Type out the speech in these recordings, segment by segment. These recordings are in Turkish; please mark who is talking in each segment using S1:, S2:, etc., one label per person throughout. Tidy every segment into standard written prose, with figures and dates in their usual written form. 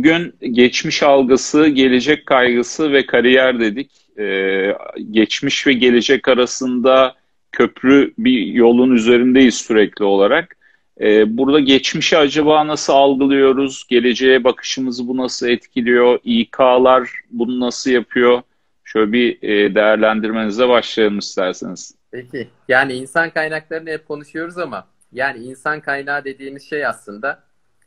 S1: Bugün geçmiş algısı, gelecek kaygısı ve kariyer dedik. Geçmiş ve gelecek arasında köprü bir yolun üzerindeyiz sürekli olarak. Burada geçmişi acaba nasıl algılıyoruz? Geleceğe bakışımızı bu nasıl etkiliyor? İK'lar bunu nasıl yapıyor? Şöyle bir değerlendirmenize başlayalım isterseniz.
S2: Peki. Yani insan kaynaklarını hep konuşuyoruz ama yani insan kaynağı dediğimiz şey aslında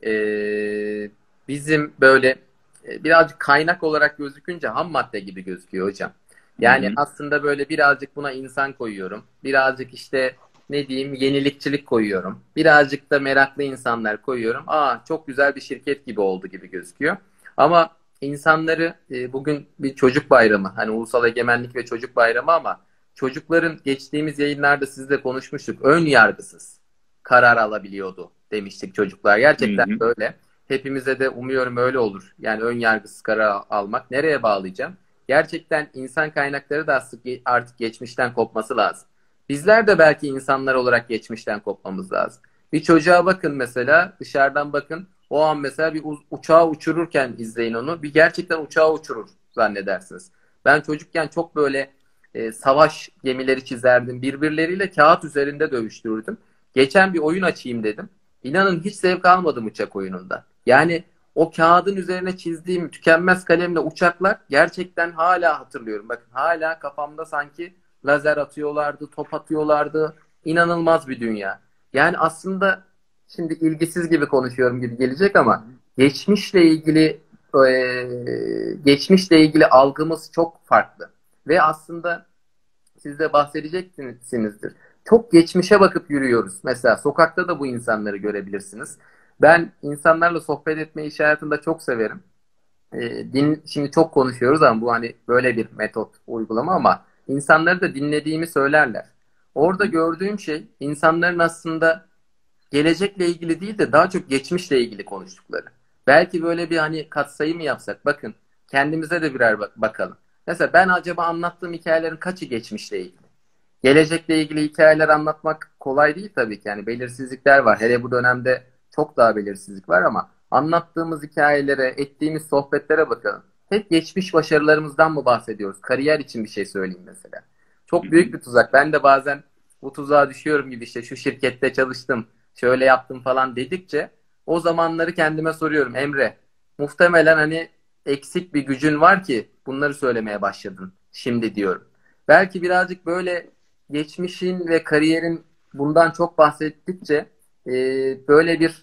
S2: bizim böyle birazcık kaynak olarak gözükünce ham madde gibi gözüküyor hocam.
S1: Hı
S2: Yani
S1: hı.
S2: aslında böyle birazcık buna insan koyuyorum. Birazcık işte ne diyeyim yenilikçilik koyuyorum. Birazcık da meraklı insanlar koyuyorum. Aa çok güzel bir şirket gibi oldu gibi gözüküyor. Ama insanları bugün bir çocuk bayramı hani Ulusal Egemenlik ve Çocuk Bayramı ama çocukların geçtiğimiz yayınlarda sizle konuşmuştuk. Ön yargısız karar alabiliyordu demiştik çocuklar.
S1: Hı
S2: Gerçekten
S1: hı.
S2: böyle. Hepimize de umuyorum öyle olur. Yani ön yargısız karar almak. Nereye bağlayacağım? Gerçekten insan kaynakları da artık geçmişten kopması lazım. Bizler de belki insanlar olarak geçmişten kopmamız lazım. Bir çocuğa bakın mesela dışarıdan bakın. O an mesela bir uçağı uçururken izleyin onu. Bir gerçekten uçağı uçurur zannedersiniz. Ben çocukken çok böyle savaş gemileri çizerdim. Birbirleriyle kağıt üzerinde dövüştürürdüm. Geçen bir oyun açayım dedim. İnanın hiç zevk almadım uçak oyununda. Yani o kağıdın üzerine çizdiğim tükenmez kalemle uçaklar gerçekten hala hatırlıyorum. Bakın hala kafamda sanki lazer atıyorlardı, top atıyorlardı. İnanılmaz bir dünya. Yani aslında şimdi ilgisiz gibi konuşuyorum gibi gelecek ama geçmişle ilgili geçmişle ilgili algımız çok farklı. Ve aslında siz de bahsedeceksinizdir. Çok geçmişe bakıp yürüyoruz. Mesela sokakta da bu insanları görebilirsiniz. Ben insanlarla sohbet etmeyi iş hayatında çok severim. Şimdi çok konuşuyoruz ama bu hani böyle bir metot uygulama ama insanları da dinlediğimi söylerler.
S1: Hı
S2: Orada
S1: hı.
S2: gördüğüm şey insanların aslında gelecekle ilgili değil de daha çok geçmişle ilgili konuştukları. Belki böyle bir hani katsayı mı yapsak? Bakın kendimize de birer bakalım. Mesela ben acaba anlattığım hikayelerin kaçı geçmişle ilgili? Gelecekle ilgili hikayeler anlatmak kolay değil tabii ki. Yani belirsizlikler var. Hele bu dönemde çok daha belirsizlik var ama anlattığımız hikayelere, ettiğimiz sohbetlere bakalım. Hep geçmiş başarılarımızdan mı bahsediyoruz? Kariyer için bir şey söyleyeyim mesela.
S1: Hı
S2: Çok
S1: hı.
S2: büyük bir tuzak. Ben de bazen bu tuzağa düşüyorum gibi işte şu şirkette çalıştım, şöyle yaptım falan dedikçe o zamanları kendime soruyorum. Emre, muhtemelen hani eksik bir gücün var ki bunları söylemeye başladın şimdi diyorum. Belki birazcık böyle geçmişin ve kariyerin bundan çok bahsettikçe e, böyle bir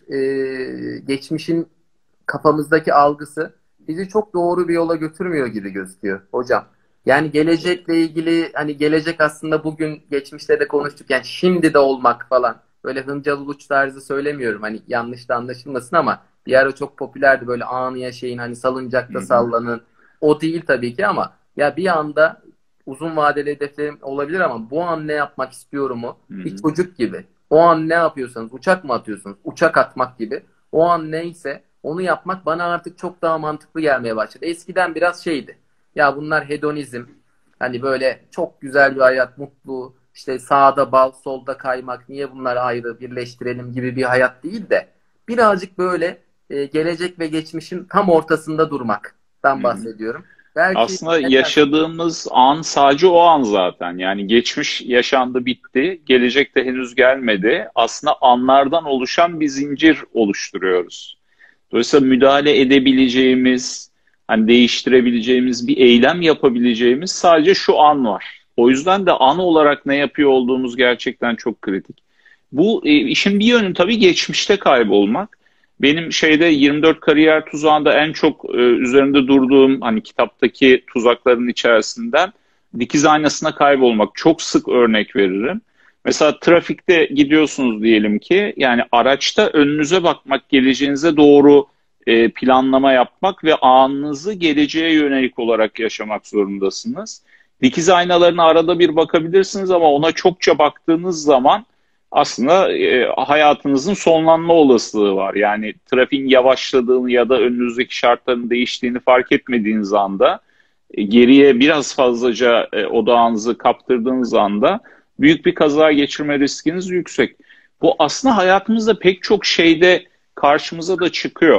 S2: geçmişin kafamızdaki algısı bizi çok doğru bir yola götürmüyor gibi gözüküyor hocam. Yani gelecekle ilgili hani gelecek aslında bugün geçmişte de konuştuk yani şimdi de olmak falan. Böyle Hıncal Uluç tarzı söylemiyorum hani yanlış da anlaşılmasın ama bir ara çok popülerdi böyle anı yaşayın hani
S1: Hı
S2: salıncakta
S1: hı.
S2: sallanın. O değil tabii ki ama ya bir anda uzun vadeli hedeflerim olabilir ama bu an ne yapmak istiyorum o
S1: Hı
S2: bir
S1: hı.
S2: çocuk gibi. O an ne yapıyorsanız uçak mı atıyorsunuz? Uçak atmak gibi. O an neyse onu yapmak bana artık çok daha mantıklı gelmeye başladı. Eskiden biraz şeydi. Ya bunlar hedonizm. Hani böyle çok güzel bir hayat, mutlu, işte sağda bal, solda kaymak, niye bunları ayrı birleştirelim gibi bir hayat değil de birazcık böyle gelecek ve geçmişin tam ortasında
S1: Hı
S2: durmaktan
S1: hı.
S2: bahsediyorum. Belki
S1: Aslında
S2: ne dersin?
S1: yaşadığımız an sadece o an zaten. Yani geçmiş yaşandı bitti, gelecek de henüz gelmedi. Aslında anlardan oluşan bir zincir oluşturuyoruz. Dolayısıyla müdahale edebileceğimiz, hani değiştirebileceğimiz bir eylem yapabileceğimiz sadece şu an var. O yüzden de an olarak ne yapıyor olduğumuz gerçekten çok kritik. Bu işin bir yönü tabii geçmişte kaybolmak. Benim şeyde 24 kariyer tuzağında en çok üzerinde durduğum hani kitaptaki tuzakların içerisinden dikiz aynasına kaybolmak. Çok sık örnek veririm. Mesela trafikte gidiyorsunuz diyelim ki yani araçta önünüze bakmak, geleceğinize doğru planlama yapmak ve anınızı geleceğe yönelik olarak yaşamak zorundasınız. Dikiz aynalarına arada bir bakabilirsiniz ama ona çokça baktığınız zaman aslında hayatınızın sonlanma olasılığı var. Yani trafiğin yavaşladığını ya da önünüzdeki şartların değiştiğini fark etmediğiniz anda geriye biraz fazlaca odağınızı kaptırdığınız anda büyük bir kaza geçirme riskiniz yüksek. Bu aslında hayatımızda pek çok şeyde karşımıza da çıkıyor.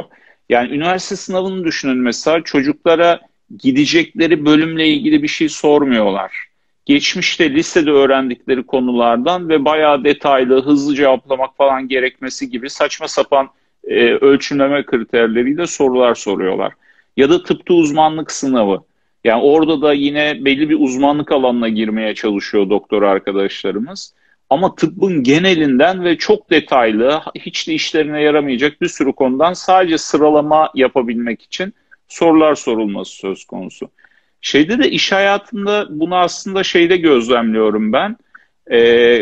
S1: Yani üniversite sınavını düşünün mesela, çocuklara gidecekleri bölümle ilgili bir şey sormuyorlar. Geçmişte lisede öğrendikleri konulardan ve bayağı detaylı, hızlı cevaplamak falan gerekmesi gibi saçma sapan ölçümleme kriterleriyle sorular soruyorlar. Ya da tıpta uzmanlık sınavı. Yani orada da yine belli bir uzmanlık alanına girmeye çalışıyor doktor arkadaşlarımız. Ama tıbbın genelinden ve çok detaylı, hiç de işlerine yaramayacak bir sürü konudan sadece sıralama yapabilmek için sorular sorulması söz konusu. Şeyde de, iş hayatında bunu aslında şeyde gözlemliyorum ben. Ee,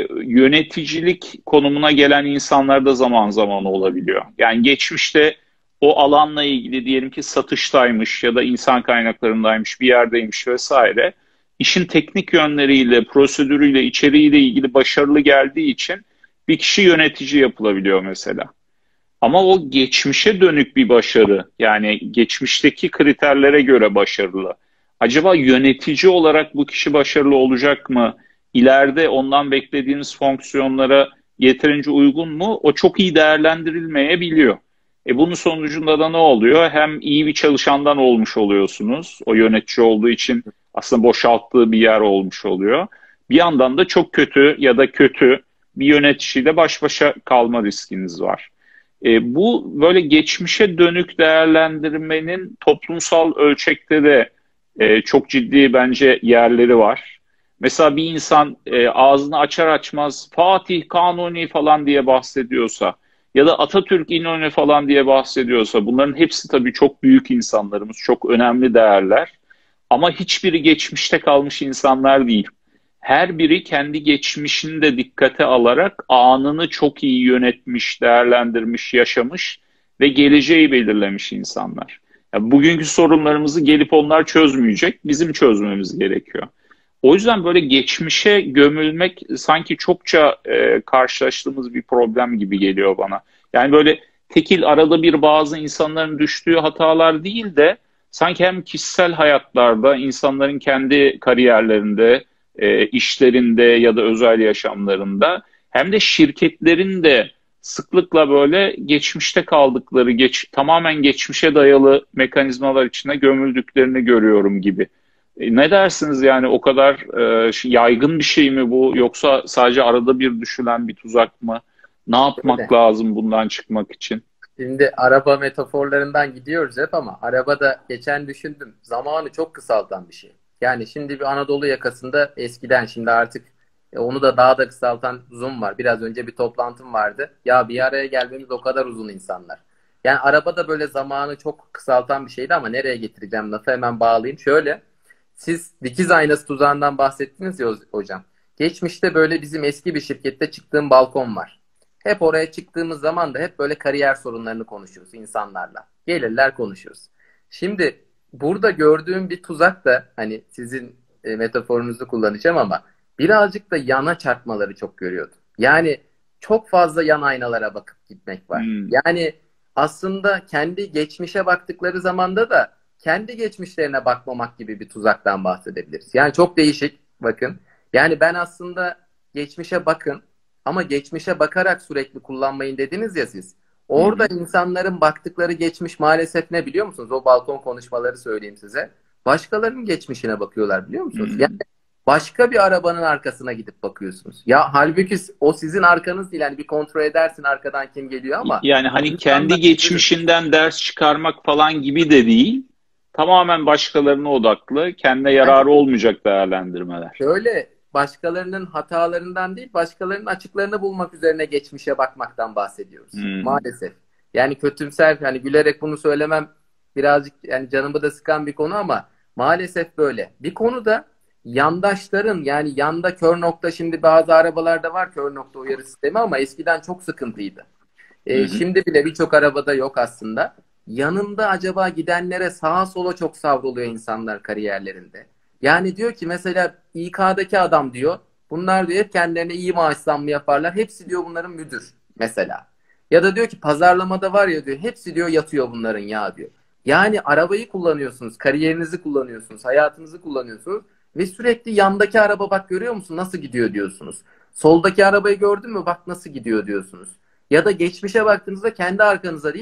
S1: Yöneticilik konumuna gelen insanlar da zaman zaman olabiliyor. Yani geçmişte o alanla ilgili diyelim ki satıştaymış ya da insan kaynaklarındaymış, bir yerdeymiş vesaire. İşin teknik yönleriyle, prosedürüyle, içeriğiyle ilgili başarılı geldiği için bir kişi yönetici yapılabiliyor mesela. Ama o geçmişe dönük bir başarı. Yani geçmişteki kriterlere göre başarılı. Acaba yönetici olarak bu kişi başarılı olacak mı? İleride ondan beklediğimiz fonksiyonlara yeterince uygun mu? O çok iyi değerlendirilmeyebiliyor. Bunun sonucunda da ne oluyor? Hem iyi bir çalışandan olmuş oluyorsunuz. O yönetici olduğu için aslında boşalttığı bir yer olmuş oluyor. Bir yandan da çok kötü ya da kötü bir yöneticiyle baş başa kalma riskiniz var. Bu böyle geçmişe dönük değerlendirmenin toplumsal ölçekte de çok ciddi bence yerleri var. Mesela bir insan ağzını açar açmaz Fatih, Kanuni falan diye bahsediyorsa ya da Atatürk, İnönü falan diye bahsediyorsa, bunların hepsi tabii çok büyük insanlarımız, çok önemli değerler. Ama hiçbiri geçmişte kalmış insanlar değil. Her biri kendi geçmişini de dikkate alarak anını çok iyi yönetmiş, değerlendirmiş, yaşamış ve geleceği belirlemiş insanlar. Yani bugünkü sorunlarımızı gelip onlar çözmeyecek, bizim çözmemiz gerekiyor. O yüzden böyle geçmişe gömülmek sanki çokça karşılaştığımız bir problem gibi geliyor bana. Yani böyle tekil arada bir bazı insanların düştüğü hatalar değil de sanki hem kişisel hayatlarda, insanların kendi kariyerlerinde, işlerinde ya da özel yaşamlarında, hem de şirketlerin de sıklıkla böyle geçmişte kaldıkları, tamamen geçmişe dayalı mekanizmalar içine gömüldüklerini görüyorum gibi. Ne dersiniz, yani o kadar yaygın bir şey mi bu, yoksa sadece arada bir düşülen bir tuzak mı? Ne yapmak
S2: Öyle.
S1: lazım bundan çıkmak için?
S2: Şimdi araba metaforlarından gidiyoruz hep ama arabada geçen düşündüm. Zamanı çok kısaltan bir şey. Yani şimdi bir Anadolu yakasında eskiden, şimdi artık onu da daha da kısaltan Zoom var. Biraz önce bir toplantım vardı. Ya bir araya gelmemiz o kadar uzun insanlar. Yani arabada böyle zamanı çok kısaltan bir şeydi ama nereye getireceğim lafı, hemen bağlayayım. Şöyle, siz dikiz aynası tuzağından bahsettiniz ya hocam. Geçmişte böyle bizim eski bir şirkette çıktığım balkon var. Hep oraya çıktığımız zaman da hep böyle kariyer sorunlarını konuşuyoruz insanlarla. Gelirler, konuşuyoruz. Şimdi burada gördüğüm bir tuzak da, hani sizin metaforunuzu kullanacağım ama birazcık da yana çarpmaları çok görüyordum. Yani çok fazla yan aynalara bakıp gitmek var.
S1: Hmm.
S2: Yani aslında kendi geçmişe baktıkları zamanda da kendi geçmişlerine bakmamak gibi bir tuzaktan bahsedebiliriz. Yani çok değişik, bakın. Yani ben aslında geçmişe bakın ama geçmişe bakarak sürekli kullanmayın dediniz ya siz.
S1: Hı
S2: Orada
S1: hı.
S2: insanların baktıkları geçmiş maalesef ne biliyor musunuz? O balkon konuşmaları söyleyeyim size. Başkalarının geçmişine bakıyorlar, biliyor musunuz? Yani
S1: Hmm.
S2: başka bir arabanın arkasına gidip bakıyorsunuz. Ya halbuki o sizin arkanız değil. Yani bir kontrol edersin arkadan kim geliyor ama
S1: Yani
S2: o
S1: hani
S2: insanlar
S1: kendi
S2: üzülür.
S1: geçmişinden ders çıkarmak falan gibi de değil. Tamamen başkalarına odaklı, kendine
S2: Yani
S1: yararı olmayacak değerlendirmeler.
S2: şöyle, başkalarının hatalarından değil, başkalarının açıklarını bulmak üzerine geçmişe bakmaktan bahsediyoruz.
S1: Hmm.
S2: Maalesef. Yani kötümser, hani gülerek bunu söylemem birazcık yani canımı da sıkan bir konu ama maalesef böyle. Bir konuda yandaşların, yani yanda kör nokta, şimdi bazı arabalarda var kör nokta uyarı sistemi ama eskiden çok sıkıntıydı.
S1: Hı hı.
S2: Şimdi bile birçok arabada yok aslında. Yanında acaba gidenlere sağa sola çok savruluyor insanlar kariyerlerinde. Yani diyor ki mesela İK'daki adam diyor, bunlar diyor hep kendilerine iyi maaş zammı yaparlar. Hepsi diyor bunların müdür mesela. Ya da diyor ki pazarlamada var ya diyor, hepsi diyor yatıyor bunların ya diyor. Yani arabayı kullanıyorsunuz, kariyerinizi kullanıyorsunuz, hayatınızı kullanıyorsunuz ve sürekli yandaki araba bak görüyor musun nasıl gidiyor diyorsunuz. Soldaki arabayı gördün mü bak nasıl gidiyor diyorsunuz. Ya da geçmişe baktığınızda kendi arkanıza değil,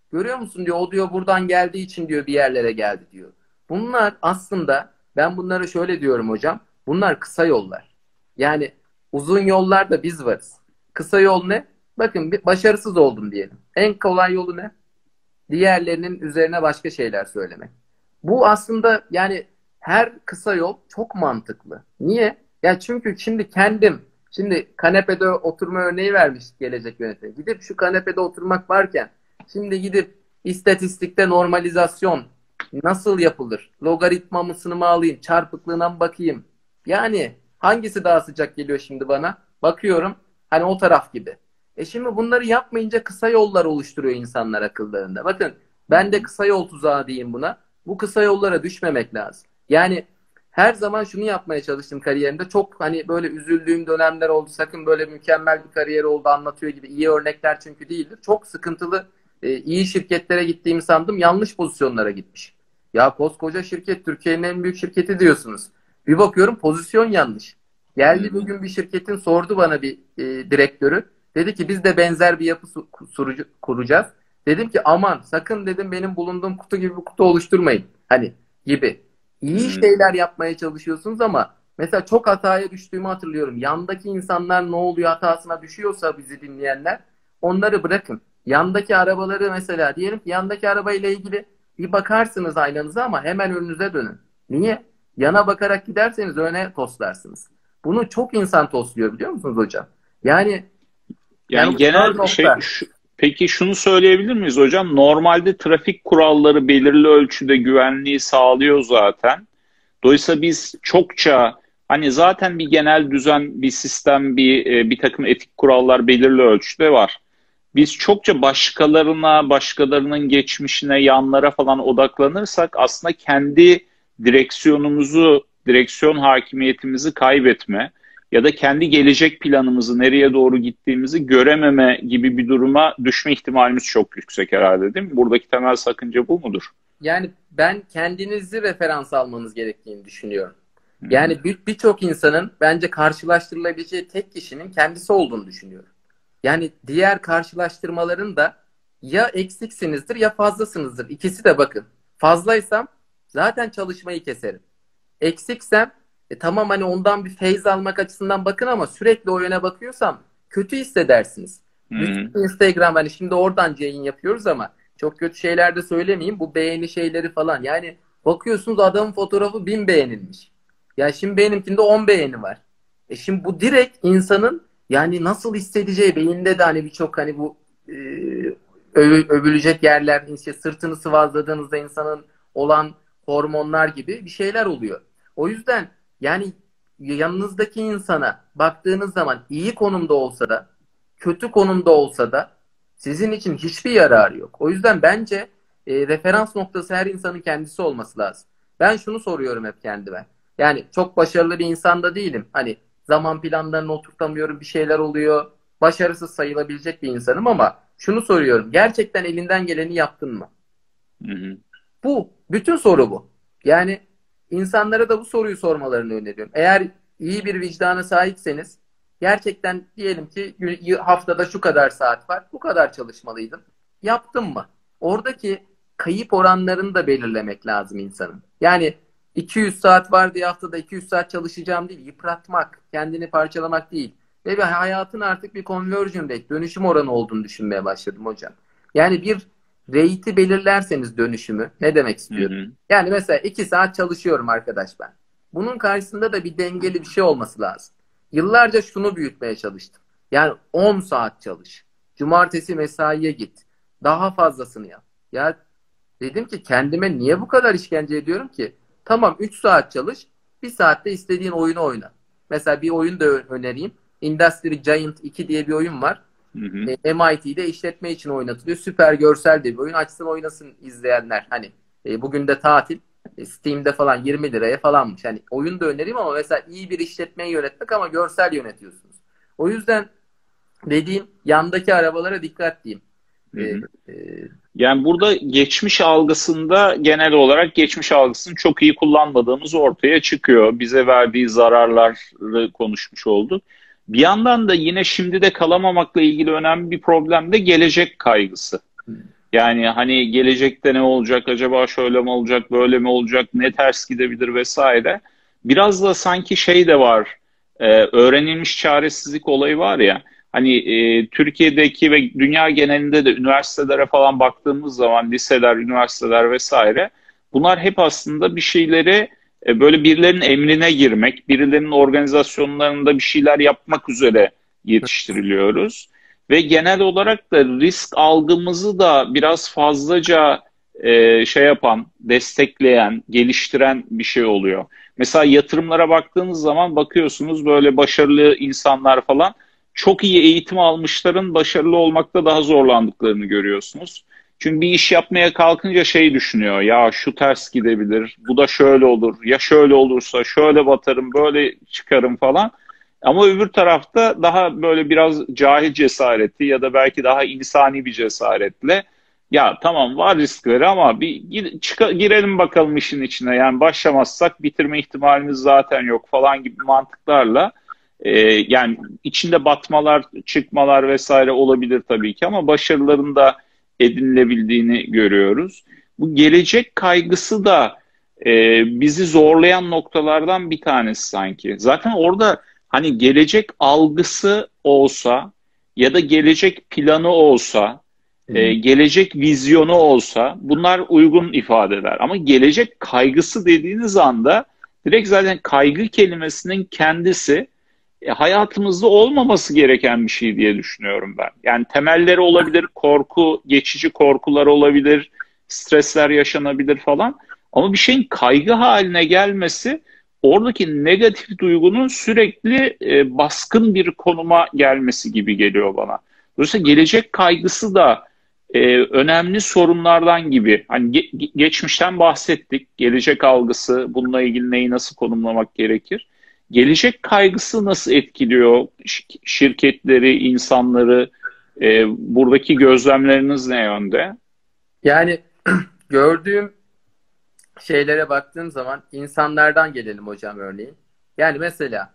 S2: Görüyor musun diyor, o diyor buradan geldiği için diyor bir yerlere geldi diyor. Bunlar aslında, ben bunlara şöyle diyorum hocam. Bunlar kısa yollar. Yani uzun yollarda biz varız. Kısa yol ne? Bakın, başarısız oldum diyelim. En kolay yolu ne? Diğerlerinin üzerine başka şeyler söylemek. Bu aslında yani her kısa yol çok mantıklı. Niye? Ya çünkü şimdi kanepede oturma örneği vermiş gelecek yönetimi. Gidip şu kanepede oturmak varken şimdi gidip istatistikte normalizasyon nasıl yapılır? Logaritmasını mı alayım? Çarpıklığına mı bakayım? Yani hangisi daha sıcak geliyor şimdi bana? Bakıyorum hani o taraf gibi. Şimdi bunları yapmayınca kısa yollar oluşturuyor insanlar akıllarında. Bakın, ben de kısa yol tuzağı diyeyim buna. Bu kısa yollara düşmemek lazım. Yani her zaman şunu yapmaya çalıştım kariyerimde. Çok hani böyle üzüldüğüm dönemler oldu. Sakın böyle mükemmel bir kariyer oldu anlatıyor gibi iyi örnekler çünkü değildir. Çok sıkıntılı iyi şirketlere gittiğimi sandım. Yanlış pozisyonlara gitmiş. Ya koskoca şirket, Türkiye'nin en büyük şirketi diyorsunuz. Bir bakıyorum pozisyon yanlış. Geldi bugün bir şirketin, sordu bana bir direktörü. Dedi ki biz de benzer bir yapı kuracağız. Dedim ki aman sakın dedim benim bulunduğum kutu gibi bir kutu oluşturmayın. Hani gibi. İyi şeyler yapmaya çalışıyorsunuz ama mesela çok hataya düştüğümü hatırlıyorum. Yandaki insanlar ne oluyor hatasına düşüyorsa bizi dinleyenler, onları bırakın. Yandaki arabaları mesela, diyelim ki yandaki arabayla ilgili bir bakarsınız aynanıza ama hemen önünüze dönün. Niye? Yana bakarak giderseniz öne toslarsınız. Bunu çok insan tosluyor biliyor musunuz hocam? Yani
S1: Yani genel
S2: nokta.
S1: peki şunu söyleyebilir miyiz hocam? Normalde trafik kuralları belirli ölçüde güvenliği sağlıyor zaten. Dolayısıyla biz çokça hani zaten bir genel düzen, bir sistem, bir takım etik kurallar belirli ölçüde var. Biz çokça başkalarının geçmişine, yanlara falan odaklanırsak aslında kendi direksiyon hakimiyetimizi kaybetme ya da kendi gelecek planımızı, nereye doğru gittiğimizi görememe gibi bir duruma düşme ihtimalimiz çok yüksek herhalde, değil mi? Buradaki temel sakınca bu mudur?
S2: Yani ben kendinizi referans almanız gerektiğini düşünüyorum.
S1: Hı hı.
S2: Yani birçok insanın bence karşılaştırılabileceği tek kişinin kendisi olduğunu düşünüyorum. Yani diğer karşılaştırmaların da ya eksiksinizdir ya fazlasınızdır. İkisi de bakın. Fazlaysam zaten çalışmayı keserim. Eksiksem tamam hani ondan bir feyz almak açısından bakın ama sürekli o yöne bakıyorsam kötü hissedersiniz.
S1: Hı hı.
S2: Bütün Instagram, hani şimdi oradan yayın yapıyoruz ama çok kötü şeyler de söylemeyeyim. Bu beğeni şeyleri falan. Yani bakıyorsunuz adamın fotoğrafı 1000 beğenilmiş. Ya şimdi benimkinde 10 beğeni var. Şimdi bu direkt insanın yani nasıl hissedeceği, beyinde de hani birçok hani bu e, övülecek yerler, işte sırtını sıvazladığınızda insanın olan hormonlar gibi bir şeyler oluyor. O yüzden yani yanınızdaki insana baktığınız zaman iyi konumda olsa da kötü konumda olsa da sizin için hiçbir yararı yok. O yüzden bence referans noktası her insanın kendisi olması lazım. Ben şunu soruyorum hep kendime. Yani çok başarılı bir insan da değilim. Hani zaman planlarını oturtamıyorum, bir şeyler oluyor. Başarısız sayılabilecek bir insanım ama şunu soruyorum. Gerçekten elinden geleni yaptın mı?
S1: Hı hı.
S2: Bu. Bütün soru bu. Yani insanlara da bu soruyu sormalarını öneriyorum. Eğer iyi bir vicdana sahipseniz gerçekten diyelim ki haftada şu kadar saat var. Bu kadar çalışmalıydım. Yaptım mı? Oradaki kayıp oranlarını da belirlemek lazım insanın. Yani 200 saat var diye haftada 200 saat çalışacağım değil. Yıpratmak, kendini parçalamak değil. Ve hayatın artık bir conversion rate, dönüşüm oranı olduğunu düşünmeye başladım hocam. Yani bir rate'i belirlerseniz dönüşümü, ne demek
S1: Hı
S2: istiyorum?
S1: hı.
S2: Yani mesela 2 saat çalışıyorum arkadaş ben. Bunun karşısında da bir dengeli bir şey olması lazım. Yıllarca şunu büyütmeye çalıştım. Yani 10 saat çalış. Cumartesi mesaiye git. Daha fazlasını yap. Ya dedim ki kendime niye bu kadar işkence ediyorum ki? Tamam 3 saat çalış. Bir saatte istediğin oyunu oyna. Mesela bir oyun da önereyim. Industry Giant 2 diye bir oyun var.
S1: Hı hı.
S2: MIT'de işletme için oynatılıyor. Süper görsel de bir oyun. Açsın oynasın izleyenler. Hani bugün de tatil. Steam'de falan 20 liraya falanmış. Hani oyun da önereyim ama mesela iyi bir işletmeyi yönetmek ama görsel yönetiyorsunuz. O yüzden dediğim yandaki arabalara dikkat diyeyim.
S1: Hı
S2: E,
S1: hı.
S2: e,
S1: Yani burada geçmiş algısında genel olarak geçmiş algısını çok iyi kullanmadığımız ortaya çıkıyor. Bize verdiği zararları konuşmuş olduk. Bir yandan da yine şimdi de kalamamakla ilgili önemli bir problem de gelecek kaygısı. Yani hani gelecekte ne olacak, acaba şöyle mi olacak, böyle mi olacak, ne ters gidebilir vesaire. Biraz da sanki şey de var, öğrenilmiş çaresizlik olayı var ya. Hani Türkiye'deki ve dünya genelinde de üniversitelere falan baktığımız zaman liseler, üniversiteler vesaire, bunlar hep aslında bir şeyleri böyle birilerinin emrine girmek, birilerinin organizasyonlarında bir şeyler yapmak üzere yetiştiriliyoruz. Ve genel olarak da risk algımızı da biraz fazlaca şey yapan, destekleyen, geliştiren bir şey oluyor. Mesela yatırımlara baktığınız zaman bakıyorsunuz böyle başarılı insanlar falan çok iyi eğitim almışların başarılı olmakta daha zorlandıklarını görüyorsunuz. Çünkü bir iş yapmaya kalkınca şey düşünüyor, ya şu ters gidebilir, bu da şöyle olur, ya şöyle olursa şöyle batarım, böyle çıkarım falan. Ama öbür tarafta daha böyle biraz cahil cesareti ya da belki daha insani bir cesaretle, ya tamam var riskleri ama bir girelim bakalım işin içine. Yani başlamazsak bitirme ihtimalimiz zaten yok falan gibi mantıklarla yani içinde batmalar, çıkmalar vesaire olabilir tabii ki ama başarıların da edinilebildiğini görüyoruz. Bu gelecek kaygısı da bizi zorlayan noktalardan bir tanesi sanki. Zaten orada hani gelecek algısı olsa ya da gelecek planı olsa,
S2: Hı.
S1: gelecek vizyonu olsa bunlar uygun ifadeler. Ama gelecek kaygısı dediğiniz anda direkt zaten kaygı kelimesinin kendisi hayatımızda olmaması gereken bir şey diye düşünüyorum ben. Yani temelleri olabilir, korku, geçici korkular olabilir, stresler yaşanabilir falan. Ama bir şeyin kaygı haline gelmesi oradaki negatif duygunun sürekli baskın bir konuma gelmesi gibi geliyor bana. Dolayısıyla gelecek kaygısı da önemli sorunlardan gibi. Hani geçmişten bahsettik, gelecek algısı, bununla ilgili neyi nasıl konumlamak gerekir? Gelecek kaygısı nasıl etkiliyor şirketleri, insanları? Buradaki gözlemleriniz ne yönde?
S2: Yani gördüğüm şeylere baktığım zaman insanlardan gelelim hocam örneğin. Yani mesela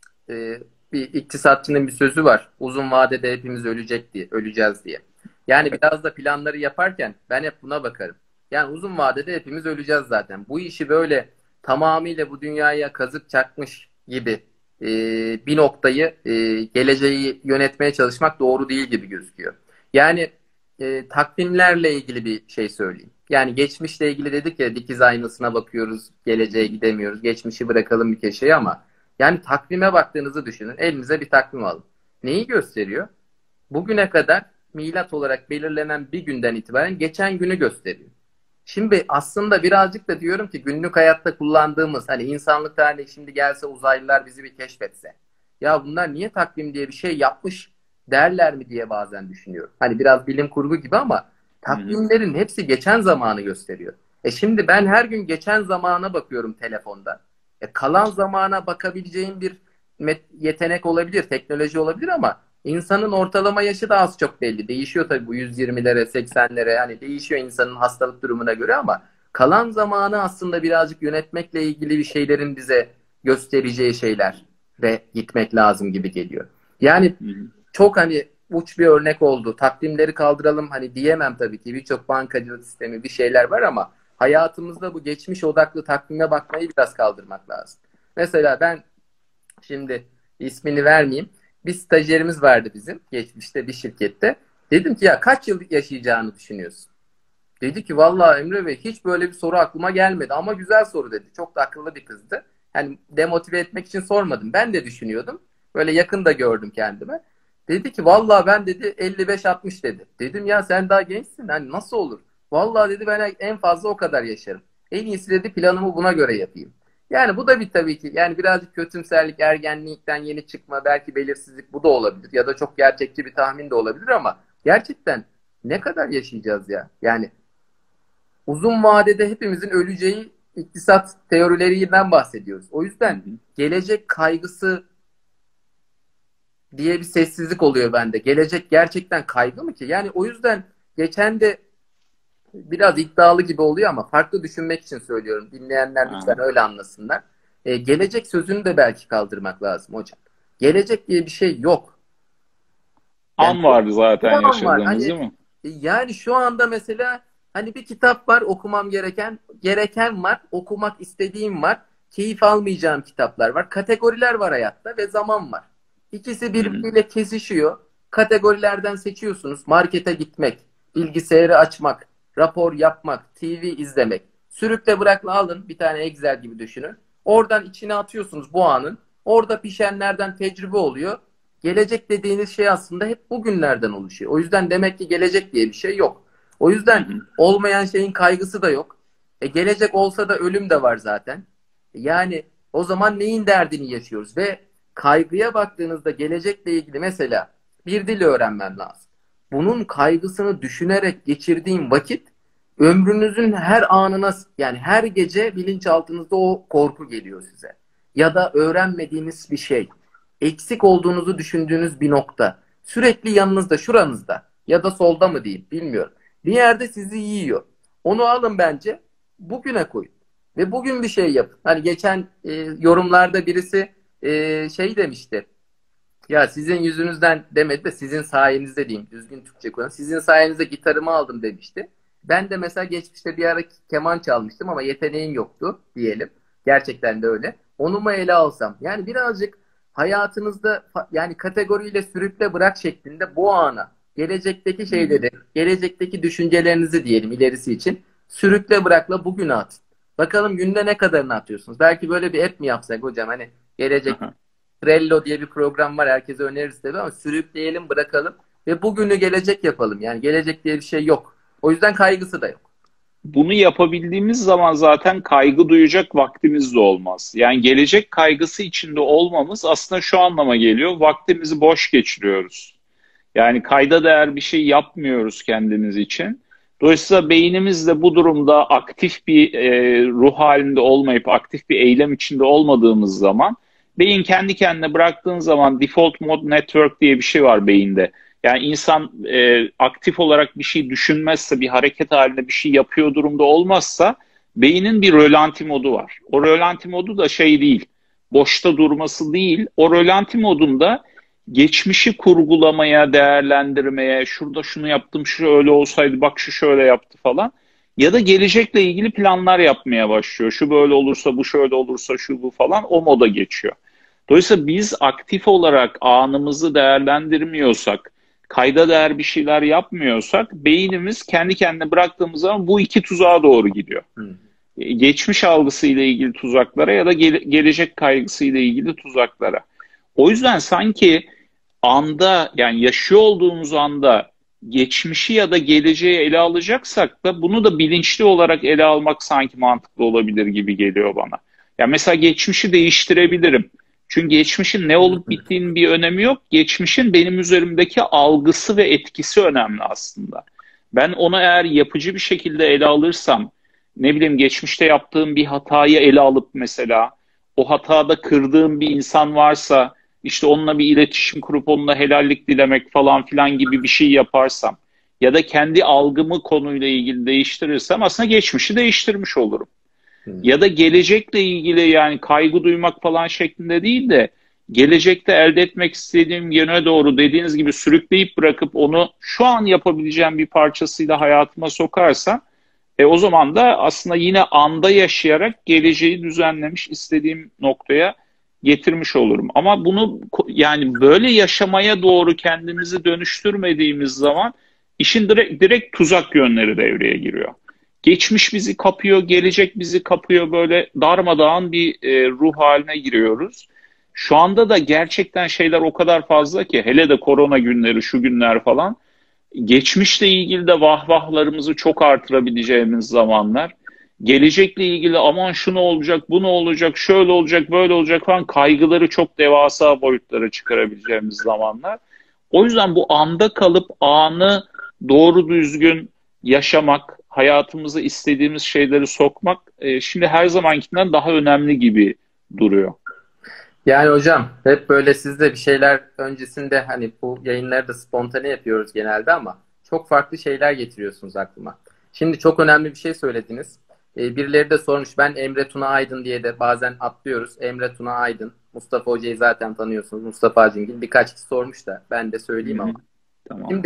S2: e, bir iktisatçının bir sözü var. Uzun vadede hepimiz ölecek diye, öleceğiz diye. Yani biraz da planları yaparken ben hep buna bakarım. Yani uzun vadede hepimiz öleceğiz zaten. Bu işi böyle tamamıyla bu dünyaya kazık çakmış gibi e, bir noktayı geleceği yönetmeye çalışmak doğru değil gibi gözüküyor. Yani takvimlerle ilgili bir şey söyleyeyim. Yani geçmişle ilgili dedik ya dikiz aynasına bakıyoruz, geleceğe gidemiyoruz. Geçmişi bırakalım bir köşeye ama yani takvime baktığınızı düşünün. Elinize bir takvim alın. Neyi gösteriyor? Bugüne kadar milat olarak belirlenen bir günden itibaren geçen günü gösteriyor. Şimdi aslında birazcık da diyorum ki günlük hayatta kullandığımız hani insanlık tarihine şimdi gelse uzaylılar bizi bir keşfetse. Ya bunlar niye takvim diye bir şey yapmış derler mi diye bazen düşünüyorum. Hani biraz bilim kurgu gibi ama
S1: Hı hı.
S2: takvimlerin hepsi geçen zamanı gösteriyor. Şimdi ben her gün geçen zamana bakıyorum telefonda. Kalan zamana bakabileceğim bir yetenek olabilir, teknoloji olabilir ama insanın ortalama yaşı da az çok belli. Değişiyor tabii bu 120'lere, 80'lere yani değişiyor insanın hastalık durumuna göre ama kalan zamanı aslında birazcık yönetmekle ilgili bir şeylerin bize göstereceği şeyler ve gitmek lazım gibi geliyor. Yani
S1: Hı hı.
S2: çok hani uç bir örnek oldu. Takvimleri kaldıralım hani diyemem tabii ki. Birçok bankacılık sistemi bir şeyler var ama hayatımızda bu geçmiş odaklı takvime bakmayı biraz kaldırmak lazım. Mesela ben şimdi ismini vermeyeyim. Bir stajyerimiz vardı bizim geçmişte bir şirkette. Dedim ki ya kaç yıl yaşayacağını düşünüyorsun? Dedi ki vallahi Emre Bey hiç böyle bir soru aklıma gelmedi ama güzel soru dedi. Çok da akıllı bir kızdı. Hani demotive etmek için sormadım. Ben de düşünüyordum. Böyle yakında gördüm kendime. Dedi ki vallahi ben dedi 55-60 dedi. Dedim ya sen daha gençsin. Hani nasıl olur? Vallahi dedi ben en fazla o kadar yaşarım. En iyisi dedi planımı buna göre yapayım. Yani bu da bir tabii ki yani birazcık kötümserlik, ergenlikten yeni çıkma, belki belirsizlik bu da olabilir. Ya da çok gerçekçi bir tahmin de olabilir ama gerçekten ne kadar yaşayacağız ya? Yani uzun vadede hepimizin öleceği iktisat teorilerinden bahsediyoruz. O
S1: Hı
S2: yüzden
S1: hı.
S2: gelecek kaygısı diye bir sessizlik oluyor bende. Gelecek gerçekten kaygı mı ki? Yani o yüzden geçen de biraz iddialı gibi oluyor ama farklı düşünmek için söylüyorum. Dinleyenler lütfen
S1: Aha.
S2: öyle anlasınlar. Gelecek sözünü de belki kaldırmak lazım hocam. Gelecek diye bir şey yok. Yani
S1: An var zaten
S2: şu an var.
S1: yaşadığımız
S2: Hani
S1: değil mi?
S2: Yani şu anda mesela hani bir kitap var okumam gereken var, okumak istediğim var, keyif almayacağım kitaplar var, kategoriler var hayatta ve zaman var. İkisi
S1: Hı hı.
S2: birbiriyle kesişiyor. Kategorilerden seçiyorsunuz. Markete gitmek, bilgisayarı açmak, rapor yapmak, TV izlemek. Sürükle bırakla alın bir tane Excel gibi düşünün. Oradan içine atıyorsunuz bu anın. Orada pişenlerden tecrübe oluyor. Gelecek dediğiniz şey aslında hep bugünlerden oluşuyor. O yüzden demek ki gelecek diye bir şey yok. O
S1: Hı
S2: yüzden
S1: hı.
S2: olmayan şeyin kaygısı da yok. Gelecek olsa da ölüm de var zaten. Yani o zaman neyin derdini yaşıyoruz? Ve kaygıya baktığınızda gelecekle ilgili mesela bir dil öğrenmem lazım. Bunun kaygısını düşünerek geçirdiğim vakit ömrünüzün her anına yani her gece bilinçaltınızda o korku geliyor size. Ya da öğrenmediğiniz bir şey eksik olduğunuzu düşündüğünüz bir nokta. Sürekli yanınızda, şuranızda ya da solda mı diyeyim bilmiyorum. Bir yerde sizi yiyor. Onu alın bence bugüne koyun. Ve bugün bir şey yapın. Hani geçen yorumlarda birisi şey demişti. Ya sizin yüzünüzden demedi de sizin sayenizde diyeyim. Düzgün Türkçe kullan. Sizin sayenizde gitarımı aldım demişti. Ben de mesela geçmişte bir ara keman çalmıştım ama yeteneğim yoktu diyelim. Gerçekten de öyle. Onu mu ele alsam? Yani birazcık hayatınızda yani kategoriyle sürükle bırak şeklinde bu ana, gelecekteki
S1: Hı hı.
S2: şeyleri, gelecekteki düşüncelerinizi diyelim ilerisi için sürükle bırakla bugüne atın. Bakalım günde ne kadarını atıyorsunuz? Belki böyle bir app mi yapsak hocam? Hani gelecek
S1: Aha.
S2: Trello diye bir program var. Herkese öneririz tabii ama sürükleyelim, bırakalım ve bugünü gelecek yapalım. Yani gelecek diye bir şey yok. O yüzden kaygısı da yok.
S1: Bunu yapabildiğimiz zaman zaten kaygı duyacak vaktimiz de olmaz. Yani gelecek kaygısı içinde olmamız aslında şu anlama geliyor. Vaktimizi boş geçiriyoruz. Yani kayda değer bir şey yapmıyoruz kendimiz için. Dolayısıyla beynimiz de bu durumda aktif bir ruh halinde olmayıp aktif bir eylem içinde olmadığımız zaman beyin kendi kendine bıraktığın zaman default mode network diye bir şey var beyinde. Yani insan aktif olarak bir şey düşünmezse, bir hareket halinde bir şey yapıyor durumda olmazsa beynin bir rölanti modu var. O rölanti modu da şey değil, boşta durması değil. O rölanti modunda geçmişi kurgulamaya, değerlendirmeye, şurada şunu yaptım, şu öyle olsaydı, bak şu şöyle yaptı falan. Ya da gelecekle ilgili planlar yapmaya başlıyor. Şu böyle olursa, bu şöyle olursa, şu bu falan o moda geçiyor. Dolayısıyla biz aktif olarak anımızı değerlendirmiyorsak, kayda değer bir şeyler yapmıyorsak, beynimiz kendi kendine bıraktığımız zaman bu iki tuzağa doğru gidiyor.
S2: Hı.
S1: Geçmiş algısıyla ilgili tuzaklara ya da gelecek kaygısıyla ilgili tuzaklara. O yüzden sanki anda yani yaşıyor olduğumuz anda geçmişi ya da geleceği ele alacaksak da bunu da bilinçli olarak ele almak sanki mantıklı olabilir gibi geliyor bana. Yani mesela geçmişi değiştirebilirim. Çünkü geçmişin ne olup bittiğinin bir önemi yok. Geçmişin benim üzerimdeki algısı ve etkisi önemli aslında. Ben onu eğer yapıcı bir şekilde ele alırsam, ne bileyim geçmişte yaptığım bir hatayı ele alıp mesela o hatada kırdığım bir insan varsa işte onunla bir iletişim kurup onunla helallik dilemek falan filan gibi bir şey yaparsam ya da kendi algımı konuyla ilgili değiştirirsem aslında geçmişi değiştirmiş olurum.
S2: Hı.
S1: Ya da gelecekle ilgili yani kaygı duymak falan şeklinde değil de gelecekte elde etmek istediğim yöne doğru dediğiniz gibi sürükleyip bırakıp onu şu an yapabileceğim bir parçasıyla hayatıma sokarsam o zaman da aslında yine anda yaşayarak geleceği düzenlemiş istediğim noktaya getirmiş olurum. Ama bunu yani böyle yaşamaya doğru kendimizi dönüştürmediğimiz zaman işin direkt tuzak yönleri devreye giriyor. Geçmiş bizi kapıyor, gelecek bizi kapıyor, böyle darmadağın bir ruh haline giriyoruz. Şu anda da gerçekten şeyler o kadar fazla ki hele de korona günleri, şu günler falan geçmişle ilgili de vahvahlarımızı çok artırabileceğimiz zamanlar. Gelecekle ilgili aman şu ne olacak, bu ne olacak, şöyle olacak, böyle olacak falan kaygıları çok devasa boyutlara çıkarabileceğimiz zamanlar. O yüzden bu anda kalıp anı doğru düzgün yaşamak, hayatımıza istediğimiz şeyleri sokmak şimdi her zamankinden daha önemli gibi duruyor.
S2: Yani hocam hep böyle sizde bir şeyler öncesinde hani bu yayınları da spontane yapıyoruz genelde ama çok farklı şeyler getiriyorsunuz aklıma. Şimdi çok önemli bir şey söylediniz. Birileri de sormuş. Ben Emre Tuna Aydın diye de bazen atlıyoruz. Emre Tuna Aydın. Mustafa Hoca'yı zaten tanıyorsunuz. Mustafa Cingil. Birkaç kişi sormuş da ben de
S1: Hı
S2: söyleyeyim ama.
S1: hı. Tamam.
S2: Şimdi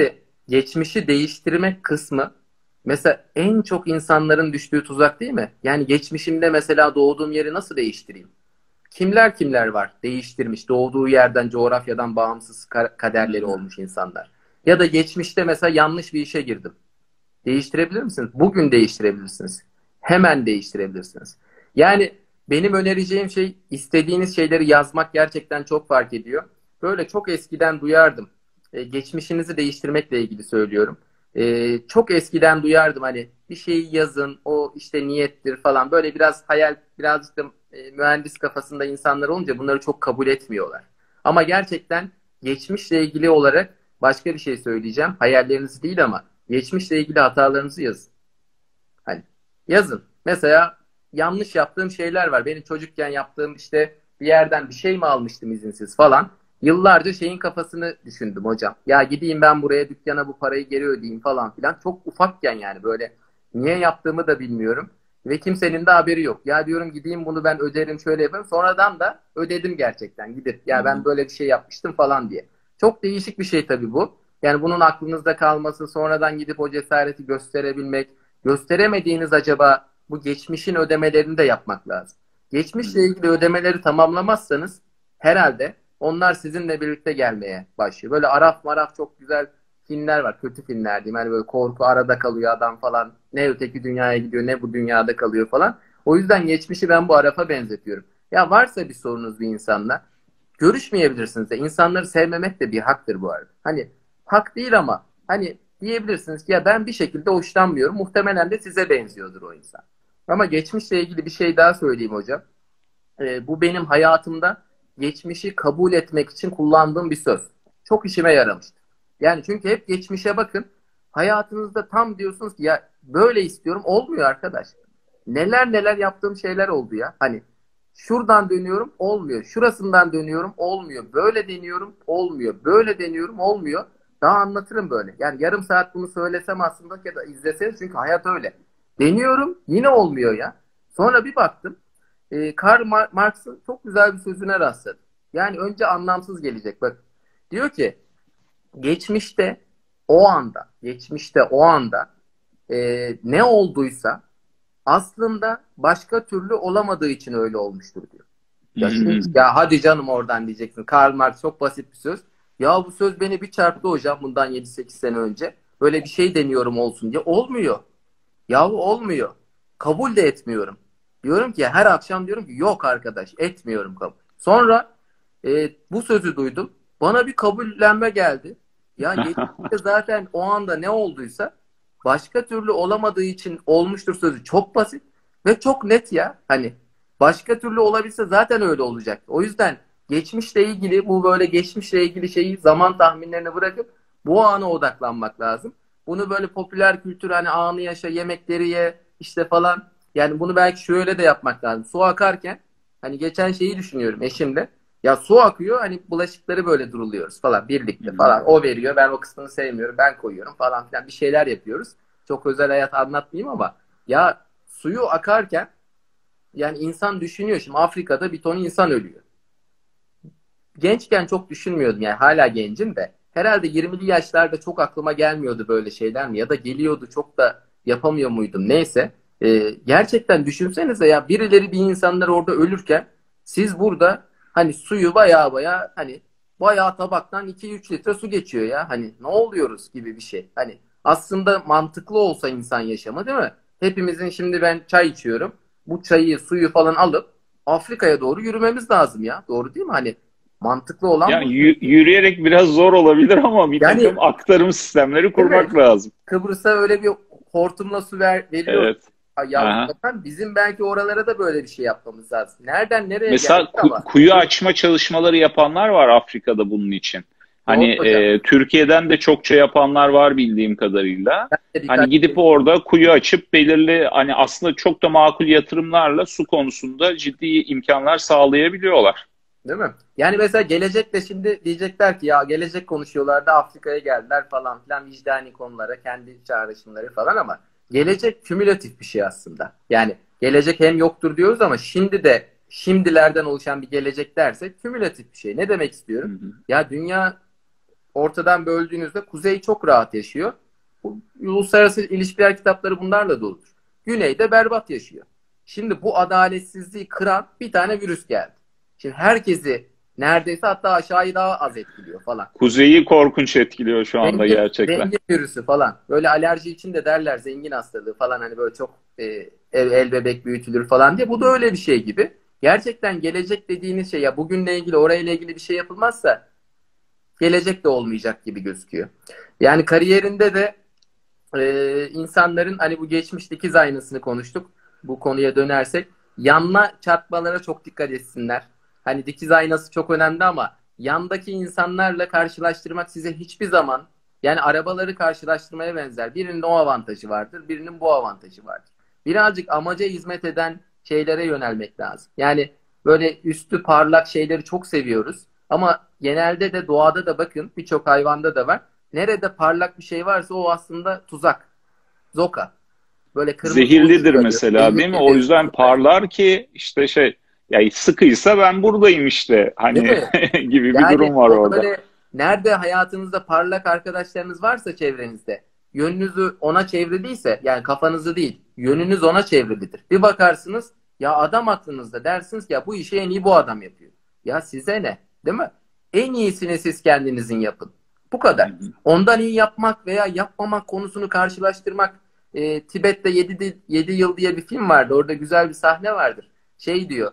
S2: geçmişi değiştirmek kısmı mesela en çok insanların düştüğü tuzak değil mi? Yani geçmişimde mesela doğduğum yeri nasıl değiştireyim? Kimler kimler var değiştirmiş, doğduğu yerden, coğrafyadan bağımsız kaderleri olmuş insanlar. Ya da geçmişte mesela yanlış bir işe girdim. Değiştirebilir misiniz? Bugün değiştirebilirsiniz. Hemen değiştirebilirsiniz. Yani benim önereceğim şey, istediğiniz şeyleri yazmak gerçekten çok fark ediyor. Böyle çok eskiden duyardım. Geçmişinizi değiştirmekle ilgili söylüyorum. Çok eskiden duyardım hani bir şeyi yazın, o işte niyettir falan. Böyle biraz hayal, birazcık da mühendis kafasında insanlar olunca bunları çok kabul etmiyorlar. Ama gerçekten geçmişle ilgili olarak başka bir şey söyleyeceğim. Hayallerinizi değil ama geçmişle ilgili hatalarınızı yazın. Hani yazın. Mesela yanlış yaptığım şeyler var. Benim çocukken yaptığım işte bir yerden bir şey mi almıştım izinsiz falan. Yıllarca şeyin kafasını düşündüm hocam. Ya gideyim ben buraya dükkana bu parayı geri ödeyeyim falan filan. Çok ufakken yani böyle niye yaptığımı da bilmiyorum. Ve kimsenin de haberi yok. Ya diyorum gideyim bunu ben öderim şöyle yaparım. Sonradan da ödedim gerçekten gidip. Ya ben böyle bir şey yapmıştım falan diye. Çok değişik bir şey tabii bu. Yani bunun aklınızda kalması, sonradan gidip o cesareti gösterebilmek. Gösteremediğiniz acaba bu geçmişin ödemelerini de yapmak lazım. Geçmişle ilgili ödemeleri tamamlamazsanız herhalde onlar sizinle birlikte gelmeye başlıyor. Böyle Araf Maraf çok güzel filmler var. Kötü filmler diyeyim. Hani böyle korku arada kalıyor adam falan. Ne öteki dünyaya gidiyor ne bu dünyada kalıyor falan. O yüzden geçmişi ben bu Araf'a benzetiyorum. Ya varsa bir sorunuz bir insanla görüşmeyebilirsiniz de. İnsanları sevmemek de bir haktır bu arada. Hani hak değil ama hani diyebilirsiniz ki ya ben bir şekilde hoşlanmıyorum. Muhtemelen de size benziyordur o insan. Ama geçmişle ilgili bir şey daha söyleyeyim hocam. Bu benim hayatımda geçmişi kabul etmek için kullandığım bir söz. Çok işime yaramıştı. Yani çünkü hep geçmişe bakın. Hayatınızda tam diyorsunuz ki ya böyle istiyorum. Olmuyor arkadaş. Neler neler yaptığım şeyler oldu ya. Hani şuradan dönüyorum olmuyor. Şurasından dönüyorum olmuyor. Böyle deniyorum olmuyor. Böyle deniyorum olmuyor. Daha anlatırım böyle. Yani yarım saat bunu söylesem aslında ya da izleseniz çünkü hayat öyle. Deniyorum yine olmuyor ya. Sonra bir baktım. Karl Marx'ın çok güzel bir sözüne rastladım. Yani önce anlamsız gelecek. Bak diyor ki geçmişte o anda ne olduysa aslında başka türlü olamadığı için öyle olmuştur diyor. Ya, ya hadi canım oradan diyeceksin. Karl Marx çok basit bir söz. Ya bu söz beni bir çarptı hocam bundan 7-8 sene önce. Böyle bir şey deniyorum olsun diye. Olmuyor. Yahu olmuyor. Kabul de etmiyorum. Diyorum ki her akşam diyorum ki yok arkadaş etmiyorum kabul. Sonra bu sözü duydum. Bana bir kabullenme geldi. Ya geçmişte zaten o anda ne olduysa başka türlü olamadığı için olmuştur sözü çok basit ve çok net ya. Hani başka türlü olabilse zaten öyle olacak. O yüzden geçmişle ilgili bu böyle geçmişle ilgili şeyi zaman tahminlerini bırakıp bu ana odaklanmak lazım. Bunu böyle popüler kültür hani anı yaşa, yemekleri ye işte falan. Yani bunu belki şöyle de yapmak lazım. Su akarken hani geçen şeyi düşünüyorum eşimle. Ya su akıyor hani bulaşıkları böyle duruluyoruz falan birlikte falan. O veriyor ben o kısmını sevmiyorum ben koyuyorum falan filan bir şeyler yapıyoruz. Çok özel hayat anlatmayayım ama ya suyu akarken yani insan düşünüyor. Şimdi Afrika'da bir ton insan ölüyor. Gençken çok düşünmüyordum yani hala gencim de. Herhalde 20'li yaşlarda çok aklıma gelmiyordu böyle şeyler mi? Ya da geliyordu çok da yapamıyor muydum? Neyse. Gerçekten düşünsenize ya birileri bir insanlar orada ölürken siz burada hani suyu baya baya hani bayağı tabaktan 2-3 litre su geçiyor ya. Hani ne oluyoruz gibi bir şey. Hani aslında mantıklı olsa insan yaşamı değil mi? Hepimizin şimdi ben çay içiyorum. Bu çayı suyu falan alıp Afrika'ya doğru yürümemiz lazım ya. Doğru değil mi? Hani mantıklı olan bu.
S1: Yani yürüyerek biraz zor olabilir ama bir
S2: Yani
S1: takım aktarım sistemleri
S2: değil mi?
S1: kurmak lazım.
S2: Kıbrıs'a öyle bir hortumla su veriyor.
S1: Evet.
S2: Yavrum
S1: Aha.
S2: vatan. Bizim belki oralara da böyle bir şey yapmamız lazım. Nereden nereye
S1: Mesela
S2: geldik ama.
S1: kuyu açma çalışmaları yapanlar var Afrika'da bunun için. Hani
S2: Doğru hocam.
S1: Türkiye'den de çokça yapanlar var bildiğim kadarıyla.
S2: Ben de
S1: Hani
S2: birkaç
S1: gidip
S2: şey,
S1: orada kuyu açıp belirli hani aslında çok da makul yatırımlarla su konusunda ciddi imkanlar sağlayabiliyorlar.
S2: değil mi? Yani mesela gelecekte şimdi diyecekler ki ya gelecek konuşuyorlar da Afrika'ya geldiler falan filan vicdani konulara, kendi çağrışımları falan ama gelecek kümülatif bir şey aslında. Yani gelecek hem yoktur diyoruz ama şimdi de şimdilerden oluşan bir gelecek dersek kümülatif bir şey. Ne demek
S1: Hı
S2: istiyorum?
S1: hı.
S2: Ya dünya ortadan böldüğünüzde kuzey çok rahat yaşıyor. Bu uluslararası ilişkiler kitapları bunlarla doludur. Güney de berbat yaşıyor. Şimdi bu adaletsizliği kıran bir tane virüs geldi. Şimdi herkesi neredeyse hatta aşağıyı daha az etkiliyor falan.
S1: Kuzeyi korkunç etkiliyor şu anda
S2: Zengin,
S1: gerçekten.
S2: zengin virüsü falan. Böyle alerji için de derler zengin hastalığı falan, hani böyle çok el bebek büyütülür falan diye. Bu da öyle bir şey gibi. Gerçekten gelecek dediğiniz şey, ya bugünle ilgili orayla ilgili bir şey yapılmazsa gelecek de olmayacak gibi gözüküyor. Yani kariyerinde de insanların, hani bu geçmiş dikiz aynasını konuştuk. Bu konuya dönersek yanma çarpmalara çok dikkat etsinler. Hani dikiz aynası çok önemli ama yandaki insanlarla karşılaştırmak size hiçbir zaman, yani arabaları karşılaştırmaya benzer. Birinin o avantajı vardır, birinin bu avantajı vardır. Birazcık amaca hizmet eden şeylere yönelmek lazım. Yani böyle üstü parlak şeyleri çok seviyoruz. Ama genelde de doğada da bakın, birçok hayvanda da var. Nerede parlak bir şey varsa o aslında tuzak. Zoka. Böyle kırmızı uç
S1: Zehirlidir
S2: çıkarıyor.
S1: mesela, değil mi? O
S2: Zehirlidir.
S1: yüzden parlar ki işte şey, ya sıkıysa ben buradayım işte
S2: Değil
S1: hani
S2: mi?
S1: gibi bir
S2: Yani
S1: durum var
S2: o
S1: orada.
S2: böyle, nerede hayatınızda parlak arkadaşlarınız varsa çevrenizde, yönünüzü ona çevriliyse, yani kafanızı değil, yönünüz ona çevrilidir. Bir bakarsınız ya adam aklınızda, dersiniz ki ya bu işi en iyi bu adam yapıyor. Ya size ne? Değil mi? En iyisini siz kendinizin yapın. Bu
S1: Hı
S2: kadar.
S1: hı.
S2: Ondan iyi yapmak veya yapmamak konusunu karşılaştırmak. Tibet'te 7 yıl diye bir film vardı. Orada güzel bir sahne vardır. Şey diyor.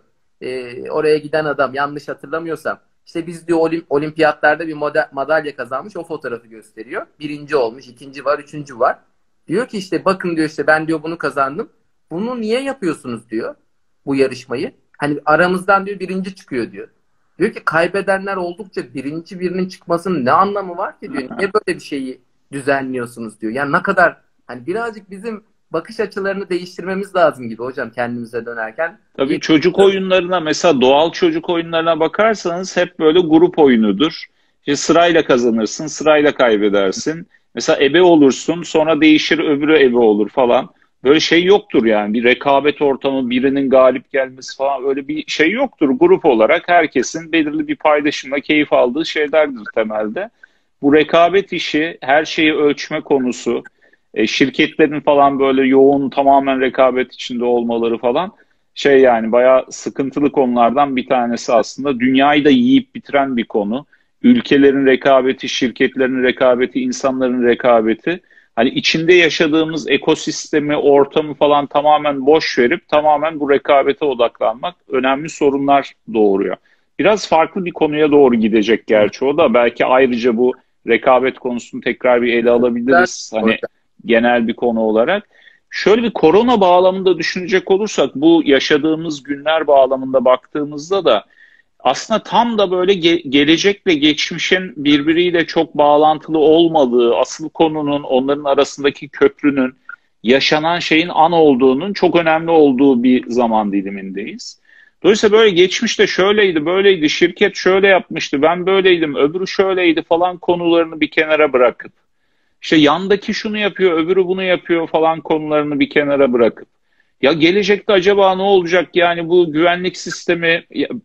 S2: Oraya giden adam, yanlış hatırlamıyorsam, işte biz diyor olimpiyatlarda bir madalya kazanmış, o fotoğrafı gösteriyor. Birinci olmuş, ikinci var, üçüncü var. Diyor ki işte bakın diyor, işte ben diyor bunu kazandım. Bunu niye yapıyorsunuz diyor, bu yarışmayı. Hani aramızdan diyor birinci çıkıyor diyor. Diyor ki kaybedenler oldukça birinci birinin çıkmasının ne anlamı var ki diyor. Niye böyle bir şeyi düzenliyorsunuz diyor. Yani ne kadar, hani birazcık bizim bakış açılarını değiştirmemiz lazım gibi hocam, kendimize dönerken
S1: Tabii
S2: diye
S1: çocuk
S2: düşünüyorum.
S1: oyunlarına, mesela doğal çocuk oyunlarına bakarsanız hep böyle grup oyunudur. İşte sırayla kazanırsın, sırayla kaybedersin. Mesela ebe olursun, sonra değişir öbürü ebe olur falan. Böyle şey yoktur yani, bir rekabet ortamı, birinin galip gelmesi falan, öyle bir şey yoktur. Grup olarak herkesin belirli bir paydaşımla keyif aldığı şeylerdir temelde. Bu rekabet işi, her şeyi ölçme konusu, şirketlerin falan böyle yoğun tamamen rekabet içinde olmaları falan, şey yani bayağı sıkıntılı konulardan bir tanesi aslında. Dünyayı da yiyip bitiren bir konu. Ülkelerin rekabeti, şirketlerin rekabeti, insanların rekabeti. Hani içinde yaşadığımız ekosistemi, ortamı falan tamamen boş verip tamamen bu rekabete odaklanmak önemli sorunlar doğuruyor. Biraz farklı bir konuya doğru gidecek gerçi o da. Belki ayrıca bu rekabet konusunu tekrar bir ele
S2: Güzel
S1: alabiliriz. Hani
S2: hocam.
S1: genel bir konu olarak. Şöyle bir korona bağlamında düşünecek olursak, bu yaşadığımız günler bağlamında baktığımızda da aslında tam da böyle gelecekle geçmişin birbiriyle çok bağlantılı olmadığı, asıl konunun, onların arasındaki köprünün, yaşanan şeyin an olduğunun çok önemli olduğu bir zaman dilimindeyiz. Dolayısıyla böyle geçmişte şöyleydi, böyleydi, şirket şöyle yapmıştı, ben böyleydim, öbürü şöyleydi falan konularını bir kenara bırakıp, işte yandaki şunu yapıyor, öbürü bunu yapıyor falan konularını bir kenara bırakıp, ya gelecekte acaba ne olacak, yani bu güvenlik sistemi,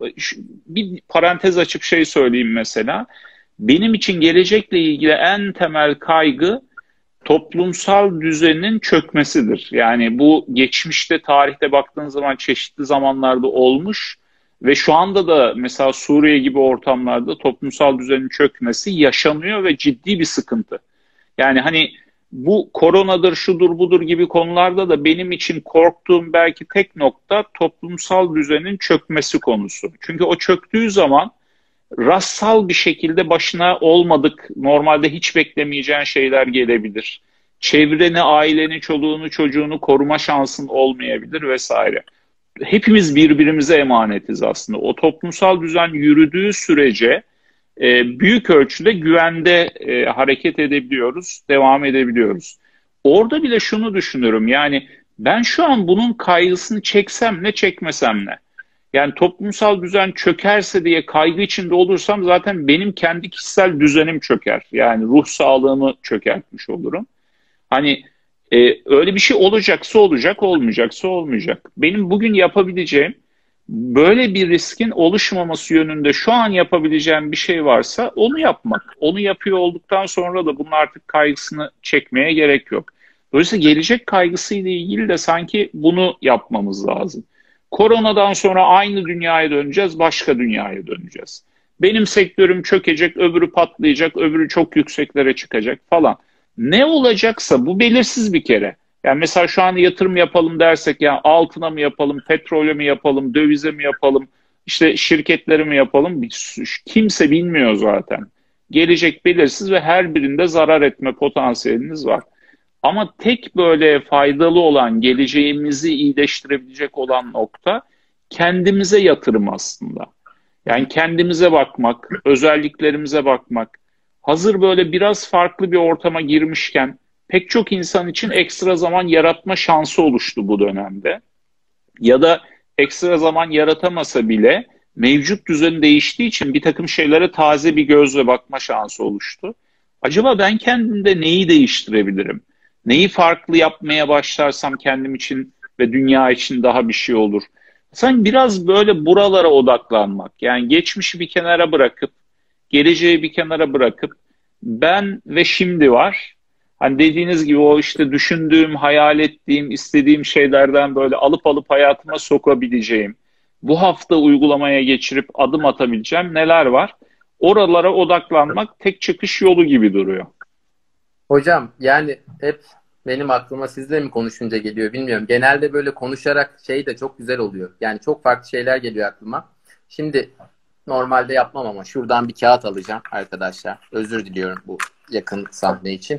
S1: bir parantez açıp şey söyleyeyim mesela. Benim için gelecekle ilgili en temel kaygı toplumsal düzenin çökmesidir. Yani bu geçmişte, tarihte baktığın zaman çeşitli zamanlarda olmuş ve şu anda da mesela Suriye gibi ortamlarda toplumsal düzenin çökmesi yaşanıyor ve ciddi bir sıkıntı. Yani hani bu koronadır, şudur, budur gibi konularda da benim için korktuğum belki tek nokta toplumsal düzenin çökmesi konusu. Çünkü o çöktüğü zaman rastsal bir şekilde başına olmadık, normalde hiç beklemeyeceğin şeyler gelebilir. Çevreni, aileni, çoluğunu, çocuğunu koruma şansın olmayabilir vesaire. Hepimiz birbirimize emanetiz aslında. O toplumsal düzen yürüdüğü sürece büyük ölçüde güvende hareket edebiliyoruz, devam edebiliyoruz. Orada bile şunu düşünürüm, yani ben şu an bunun kaygısını çeksem ne, çekmesem ne? Yani toplumsal düzen çökerse diye kaygı içinde olursam zaten benim kendi kişisel düzenim çöker. Yani ruh sağlığımı çökertmiş olurum. Hani öyle bir şey olacaksa olacak, olmayacaksa olmayacak. Benim bugün yapabileceğim Böyle bir riskin oluşmaması yönünde şu an yapabileceğim bir şey varsa onu yapmak. Onu yapıyor olduktan sonra da bunun artık kaygısını çekmeye gerek yok. Dolayısıyla gelecek kaygısıyla ilgili de sanki bunu yapmamız lazım. Koronadan sonra aynı dünyaya döneceğiz, başka dünyaya döneceğiz. Benim sektörüm çökecek, öbürü patlayacak, öbürü çok yükseklere çıkacak falan. Ne olacaksa bu belirsiz bir kere. Yani mesela şu an yatırım yapalım dersek ya altına mı yapalım, petrole mi yapalım, dövize mi yapalım, işte şirketlere mi yapalım kimse bilmiyor zaten. Gelecek belirsiz ve her birinde zarar etme potansiyeliniz var. Ama tek böyle faydalı olan, geleceğimizi iyileştirebilecek olan nokta kendimize yatırım aslında. Yani kendimize bakmak, özelliklerimize bakmak. Hazır böyle biraz farklı bir ortama girmişken pek çok insan için ekstra zaman yaratma şansı oluştu bu dönemde. Ya da ekstra zaman yaratamasa bile mevcut düzen değiştiği için bir takım şeylere taze bir gözle bakma şansı oluştu. Acaba ben kendimde neyi değiştirebilirim? Neyi farklı yapmaya başlarsam kendim için ve dünya için daha bir şey olur? Sanki biraz böyle buralara odaklanmak. Yani geçmişi bir kenara bırakıp, geleceği bir kenara bırakıp ben ve şimdi var. Hani dediğiniz gibi o işte düşündüğüm, hayal ettiğim, istediğim şeylerden böyle alıp alıp hayatıma sokabileceğim, bu hafta uygulamaya geçirip adım atabileceğim neler var? Oralara odaklanmak tek çıkış yolu gibi duruyor.
S2: Hocam yani hep benim aklıma sizle mi konuşunca geliyor bilmiyorum. Genelde böyle konuşarak şey de çok güzel oluyor. Yani çok farklı şeyler geliyor aklıma. Şimdi normalde yapmam ama şuradan bir kağıt alacağım arkadaşlar. Özür diliyorum bu yakın sahne için.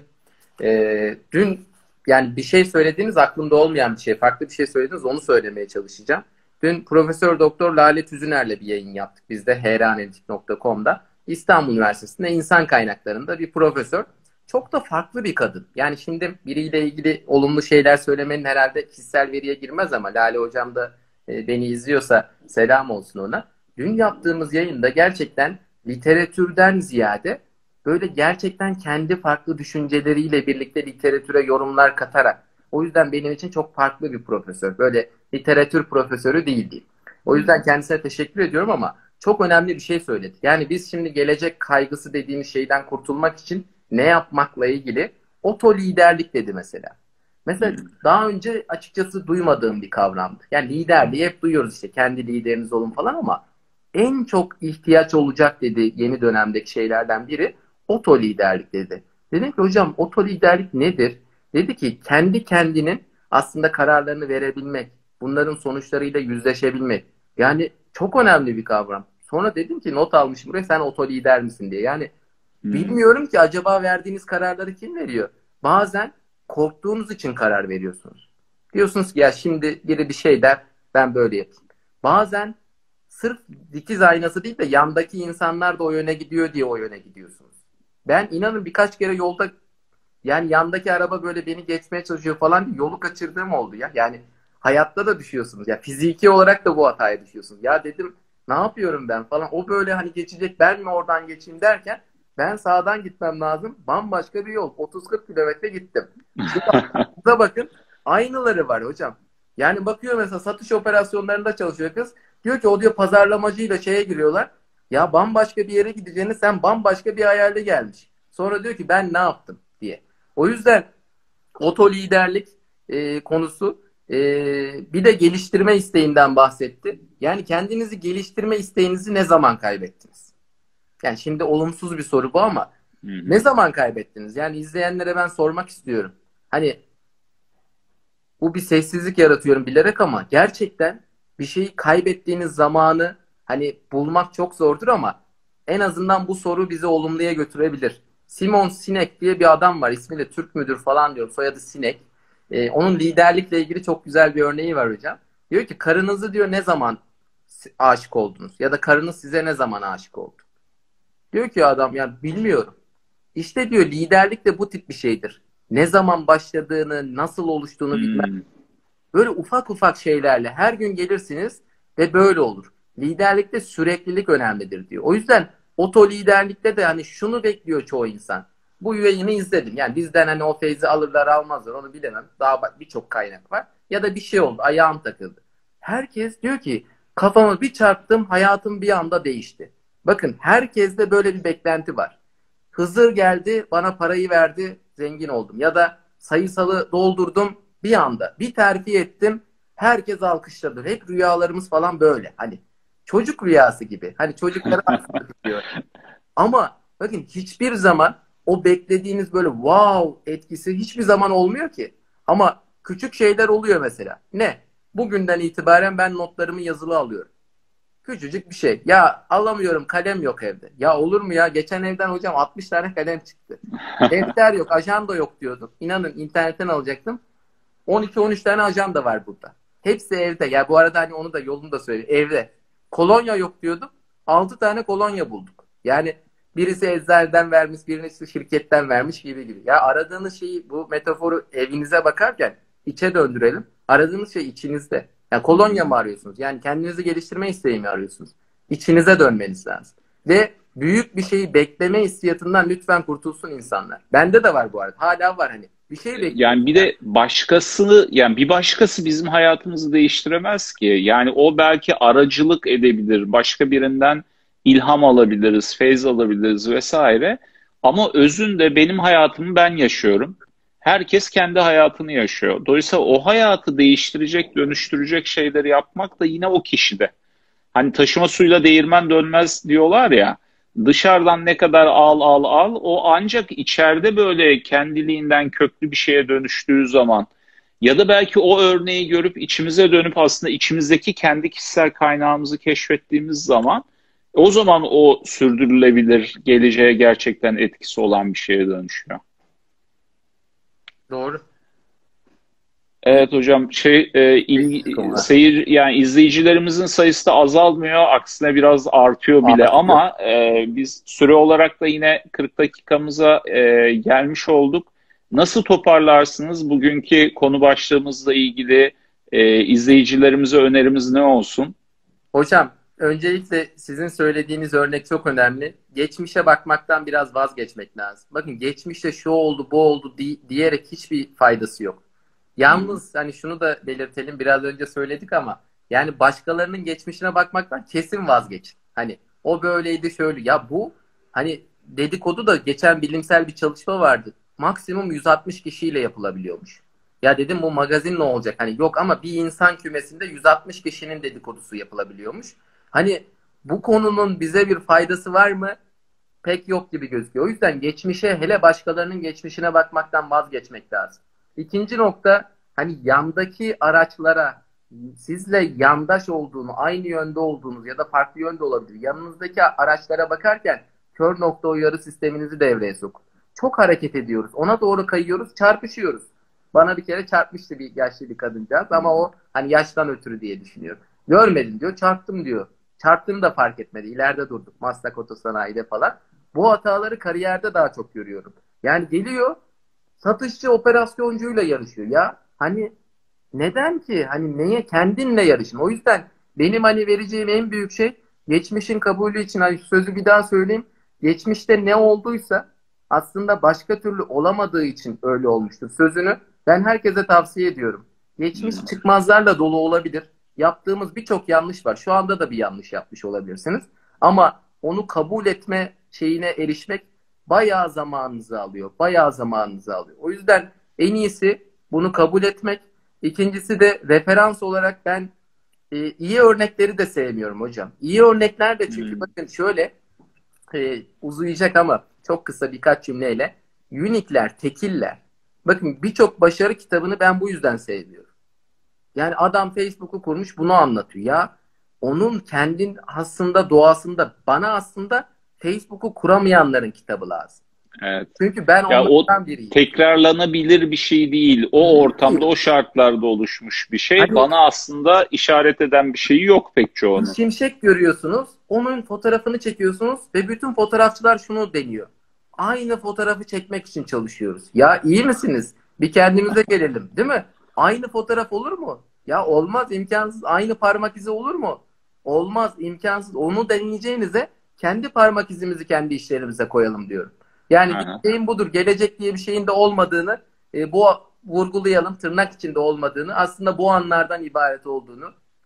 S2: Dün yani bir şey söylediğiniz aklımda olmayan bir şey. Farklı bir şey söylediniz onu söylemeye çalışacağım. Dün Profesör Doktor Lale Tüzüner'le bir yayın yaptık. Biz de hranalitik.com'da. İstanbul Üniversitesi'nde insan kaynaklarında bir profesör. Çok da farklı bir kadın. Yani şimdi biriyle ilgili olumlu şeyler söylemenin herhalde kişisel veriye girmez ama Lale Hocam da beni izliyorsa selam olsun ona. Dün yaptığımız yayında gerçekten literatürden ziyade böyle gerçekten kendi farklı düşünceleriyle birlikte literatüre yorumlar katarak. O yüzden benim için çok farklı bir profesör. Böyle literatür profesörü değil. O yüzden kendisine teşekkür ediyorum ama çok önemli bir şey söyledi. Yani biz şimdi gelecek kaygısı dediğimiz şeyden kurtulmak için ne yapmakla ilgili oto liderlik dedi mesela. Mesela daha önce açıkçası duymadığım bir kavramdı. Yani liderliği hep duyuyoruz işte kendi lideriniz olun falan ama en çok ihtiyaç olacak dedi yeni dönemdeki şeylerden biri oto liderlik dedi. Dedim ki hocam oto liderlik nedir? Dedi ki kendi kendinin aslında kararlarını verebilmek, bunların sonuçlarıyla yüzleşebilmek. Yani çok önemli bir kavram. Sonra dedim ki not almışım buraya sen oto lider misin diye. Yani
S1: Hmm.
S2: bilmiyorum ki acaba verdiğiniz kararları kim veriyor? Bazen korktuğunuz için karar veriyorsunuz. Diyorsunuz ki ya şimdi biri bir şey der ben böyle yapayım. Bazen sırf dikiz aynası değil de yandaki insanlar da o yöne gidiyor diye o yöne gidiyorsunuz. Ben inanın birkaç kere yolda yani yandaki araba böyle beni geçmeye çalışıyor falan diye yolu kaçırdığım oldu ya. Yani hayatta da düşüyorsunuz. Ya fiziki olarak da bu hataya düşüyorsunuz. Ya dedim ne yapıyorum ben falan. O böyle hani geçecek ben mi oradan geçeyim derken ben sağdan gitmem lazım. Bambaşka bir yol. 30-40 kilometre gittim. Burada bakın aynıları var hocam. Yani bakıyor mesela satış operasyonlarında çalışıyor kız. Diyor ki o diyor pazarlamacıyla şeye giriyorlar. Ya bambaşka bir yere gideceğini sen bambaşka bir hayalde gelmiş. Sonra diyor ki ben ne yaptım diye. O yüzden oto liderlik konusu bir de geliştirme isteğinden bahsetti. Yani kendinizi geliştirme isteğinizi ne zaman kaybettiniz? Yani şimdi olumsuz bir soru bu ama
S1: Hı
S2: ne
S1: hı.
S2: zaman kaybettiniz? Yani izleyenlere ben sormak istiyorum. Hani bu bir sessizlik yaratıyorum bilerek ama gerçekten bir şeyi kaybettiğiniz zamanı hani bulmak çok zordur ama en azından bu soru bizi olumluya götürebilir. Simon Sinek diye bir adam var. İsmi de Türk müdür falan diyor. Soyadı Sinek. Onun liderlikle ilgili çok güzel bir örneği var hocam. Diyor ki karınızı diyor ne zaman aşık oldunuz? Ya da karınız size ne zaman aşık oldu? Diyor ki adam ya bilmiyorum. İşte diyor liderlik de bu tip bir şeydir. Ne zaman başladığını, nasıl oluştuğunu bilmez.
S1: Hmm.
S2: Böyle ufak ufak şeylerle her gün gelirsiniz ve böyle olur. Liderlikte süreklilik önemlidir diyor. O yüzden oto liderlikte de hani şunu bekliyor çoğu insan. Bu yayını izledim. Yani bizden hani o feyzi alırlar almazlar onu bilemem. Daha birçok kaynak var. Ya da bir şey oldu ayağım takıldı. Herkes diyor ki Kafamı bir çarptım, hayatım bir anda değişti. Bakın herkeste böyle bir beklenti var. Hızır geldi, bana parayı verdi, zengin oldum. Ya da sayısalı doldurdum bir anda. Bir terfi ettim, herkes alkışladı. Hep rüyalarımız falan böyle. Hani çocuk rüyası gibi. Hani çocuklara aslında diyor. Ama bakın hiçbir zaman o beklediğiniz böyle wow etkisi hiçbir zaman olmuyor ki. Ama küçük şeyler oluyor mesela. Ne? Bugünden itibaren ben notlarımı yazılı alıyorum. Küçücük bir şey. Ya alamıyorum, kalem yok evde. Ya olur mu ya? Geçen evden hocam 60 tane kalem çıktı. Defter yok, ajanda yok diyordum. İnanın internetten alacaktım. 12-13 tane ajanda var burada. Hepsi evde. Ya bu arada hani onu da yolunu da söyleyeyim. Evde. Kolonya yok diyordum. 6 tane kolonya bulduk. Yani birisi eczaneden vermiş, birisi şirketten vermiş gibi gibi. Ya aradığınız şeyi, bu metaforu evinize bakarken içe döndürelim. Aradığınız şey içinizde. Ya kolonya mı arıyorsunuz? Yani kendinizi geliştirme isteği mi arıyorsunuz? İçinize dönmeniz lazım. Ve büyük bir şeyi bekleme hissiyatından lütfen kurtulsun insanlar. Bende de var bu arada. Hala var hani. Bir şey bekliyorum.
S1: Yani bir de başkasını, yani bir başkası bizim hayatımızı değiştiremez ki. Yani o belki aracılık edebilir, başka birinden ilham alabiliriz, feyz alabiliriz vesaire. Ama özünde benim hayatımı ben yaşıyorum. Herkes kendi hayatını yaşıyor. Dolayısıyla o hayatı değiştirecek, dönüştürecek şeyleri yapmak da yine o kişide. Hani taşıma suyla değirmen dönmez diyorlar ya. Dışarıdan ne kadar al o ancak içeride böyle kendiliğinden köklü bir şeye dönüştüğü zaman ya da belki o örneği görüp içimize dönüp aslında içimizdeki kendi kişisel kaynağımızı keşfettiğimiz zaman o zaman o sürdürülebilir, geleceğe gerçekten etkisi olan bir şeye dönüşüyor.
S2: Doğru.
S1: Evet hocam seyir yani izleyicilerimizin sayısı da azalmıyor, aksine biraz artıyor bile
S2: Artıyor.
S1: ama biz süre olarak da yine 40 dakikamıza gelmiş olduk. Nasıl toparlarsınız bugünkü konu başlığımızla ilgili, izleyicilerimize önerimiz ne olsun?
S2: Hocam, öncelikle sizin söylediğiniz örnek çok önemli. Geçmişe bakmaktan biraz vazgeçmek lazım. Bakın geçmişte şu oldu, bu oldu diyerek hiçbir faydası yok.
S1: Hmm.
S2: Yalnız hani şunu da belirtelim, biraz önce söyledik ama yani başkalarının geçmişine bakmaktan kesin vazgeçin. Hani o böyleydi şöyle. Ya bu hani dedikodu da geçen bilimsel bir çalışma vardı. Maksimum 160 kişiyle yapılabiliyormuş. Ya dedim bu magazin ne olacak? Hani yok ama bir insan kümesinde 160 kişinin dedikodusu yapılabiliyormuş. Hani bu konunun bize bir faydası var mı? Pek yok gibi gözüküyor. O yüzden geçmişe, hele başkalarının geçmişine bakmaktan vazgeçmek lazım. İkinci nokta, hani yandaki araçlara sizle yandaş olduğunu, aynı yönde olduğunuz ya da farklı yönde olabilir. Yanınızdaki araçlara bakarken kör nokta uyarı sisteminizi devreye sokun. Çok hareket ediyoruz. Ona doğru kayıyoruz, çarpışıyoruz. Bana bir kere çarpmıştı bir yaşlı bir kadıncağız ama o hani yaştan ötürü diye düşünüyor. Görmedim diyor, çarptım diyor. Çarptığını da fark etmedi. İleride durduk. Maslak Otosanayi'de falan. Bu hataları kariyerde daha çok görüyorum. Yani geliyor, satışçı operasyоncuyla yarışıyor. Ya hani neden ki? Hani neye? Kendinle yarışın. O yüzden benim hani vereceğim en büyük şey, geçmişin kabulü için, hani sözü bir daha söyleyeyim. Geçmişte ne olduysa aslında başka türlü olamadığı için öyle olmuştur. Sözünü ben herkese tavsiye ediyorum. Geçmiş çıkmazlarla dolu olabilir. Yaptığımız birçok yanlış var. Şu anda da bir yanlış yapmış olabilirsiniz. Ama onu kabul etme şeyine erişmek bayağı zamanınızı alıyor. Bayağı zamanınızı alıyor. O yüzden en iyisi bunu kabul etmek. İkincisi de referans olarak ben iyi örnekleri de sevmiyorum hocam. İyi örnekler de, çünkü
S1: Hmm.
S2: bakın şöyle, uzayacak ama çok kısa birkaç cümleyle. Unikler, tekiller. Bakın birçok başarı kitabını ben bu yüzden sevmiyorum. Yani adam Facebook'u kurmuş bunu anlatıyor. Ya onun kendin aslında doğasında, bana aslında Facebook'u kuramayanların kitabı lazım.
S1: Evet.
S2: Çünkü ben
S1: Ya o
S2: onlardan biriyim.
S1: tekrarlanabilir bir şey değil. O ortamda,
S2: Değil.
S1: o şartlarda oluşmuş bir şey.
S2: Hani
S1: Bana aslında işaret eden bir şeyi yok pek
S2: bir
S1: çoğunun.
S2: şimşek görüyorsunuz, onun fotoğrafını çekiyorsunuz ve bütün fotoğrafçılar şunu deniyor: aynı fotoğrafı çekmek için çalışıyoruz. Ya iyi misiniz? Bir kendimize gelelim, değil mi? Aynı fotoğraf olur mu? Ya olmaz, imkansız. Aynı parmak izi olur mu? Olmaz, imkansız. Onu deneyeceğinize kendi parmak izimizi kendi işlerimize koyalım diyorum. Yani
S1: Aha.
S2: diyeceğim budur. Gelecek diye bir şeyin de olmadığını, bu vurgulayalım, tırnak içinde olmadığını, aslında bu anlardan ibaret olduğunu.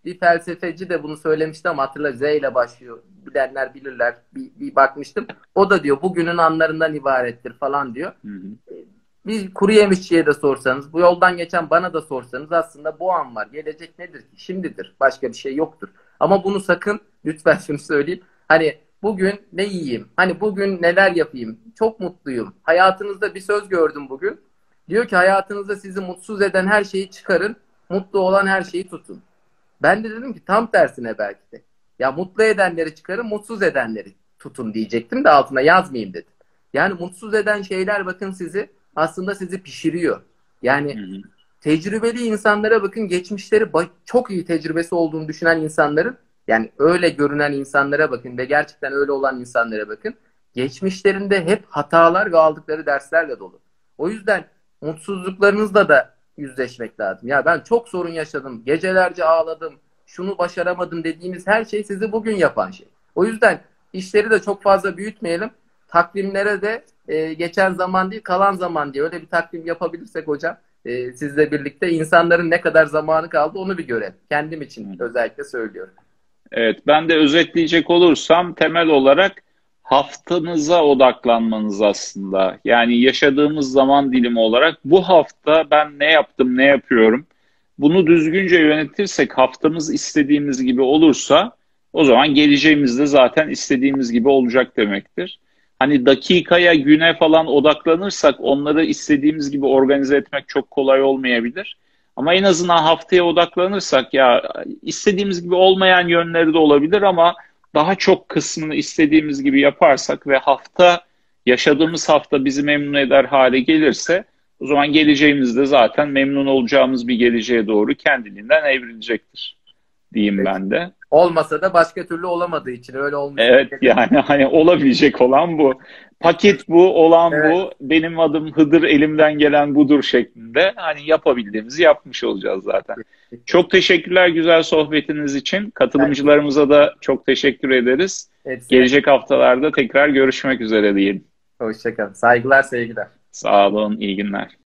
S2: bir felsefeci de bunu söylemişti ama hatırla, Z ile başlıyor. Bilenler bilirler. Bir bakmıştım. O da diyor bugünün anlarından ibarettir falan diyor.
S1: Hı hı.
S2: Bir kuru yemişçiye de sorsanız, bu yoldan geçen bana da sorsanız aslında bu an var. Gelecek nedir ki? Şimdidir. Başka bir şey yoktur. Ama bunu sakın, lütfen şunu söyleyeyim. Hani bugün ne yiyeyim? Hani bugün neler yapayım? Çok mutluyum. Hayatınızda bir söz gördüm bugün. Diyor ki hayatınızda sizi mutsuz eden her şeyi çıkarın. Mutlu olan her şeyi tutun. Ben de dedim ki tam tersine belki de. Ya mutlu edenleri çıkarın, mutsuz edenleri tutun diyecektim de altına yazmayayım dedim. Yani mutsuz eden şeyler bakın sizi, aslında sizi pişiriyor. Yani
S1: Hı hı.
S2: tecrübeli insanlara bakın, geçmişleri çok iyi tecrübesi olduğunu düşünen insanların, yani öyle görünen insanlara bakın ve gerçekten öyle olan insanlara bakın. Geçmişlerinde hep hatalar ve aldıkları derslerle dolu. O yüzden mutsuzluklarınızla da yüzleşmek lazım. Ya ben çok sorun yaşadım, gecelerce ağladım, şunu başaramadım dediğimiz her şey sizi bugün yapan şey. O yüzden işleri de çok fazla büyütmeyelim. Takvimlere de geçen zaman değil kalan zaman diye öyle bir takvim yapabilirsek hocam, sizle birlikte insanların ne kadar zamanı kaldı onu bir görelim. Kendim için özellikle söylüyorum.
S1: Evet, ben de özetleyecek olursam temel olarak haftanıza odaklanmanız aslında. Yani yaşadığımız zaman dilimi olarak bu hafta ben ne yaptım, ne yapıyorum? Bunu düzgünce yönetirsek haftamız istediğimiz gibi olursa o zaman geleceğimiz de zaten istediğimiz gibi olacak demektir. Hani dakikaya, güne falan odaklanırsak onları istediğimiz gibi organize etmek çok kolay olmayabilir. Ama en azından haftaya odaklanırsak ya istediğimiz gibi olmayan yönleri de olabilir ama daha çok kısmını istediğimiz gibi yaparsak ve yaşadığımız hafta bizi memnun eder hale gelirse o zaman geleceğimizde zaten memnun olacağımız bir geleceğe doğru kendiliğinden evrilecektir diyeyim
S2: Evet.
S1: ben de.
S2: Olmasa da başka türlü olamadığı için öyle olmuş.
S1: Evet yani hani olabilecek olan bu. Paket bu, olan
S2: Evet.
S1: bu. Benim adım Hıdır, elimden gelen budur şeklinde. Hani yapabildiğimizi yapmış olacağız zaten. Çok teşekkürler güzel sohbetiniz için.
S2: Ben
S1: Katılımcılarımıza da çok teşekkür ederiz.
S2: hepsine
S1: Gelecek haftalarda tekrar görüşmek üzere diyelim.
S2: hoşça kalın. Saygılar, sevgiler.
S1: Sağ olun, iyi günler.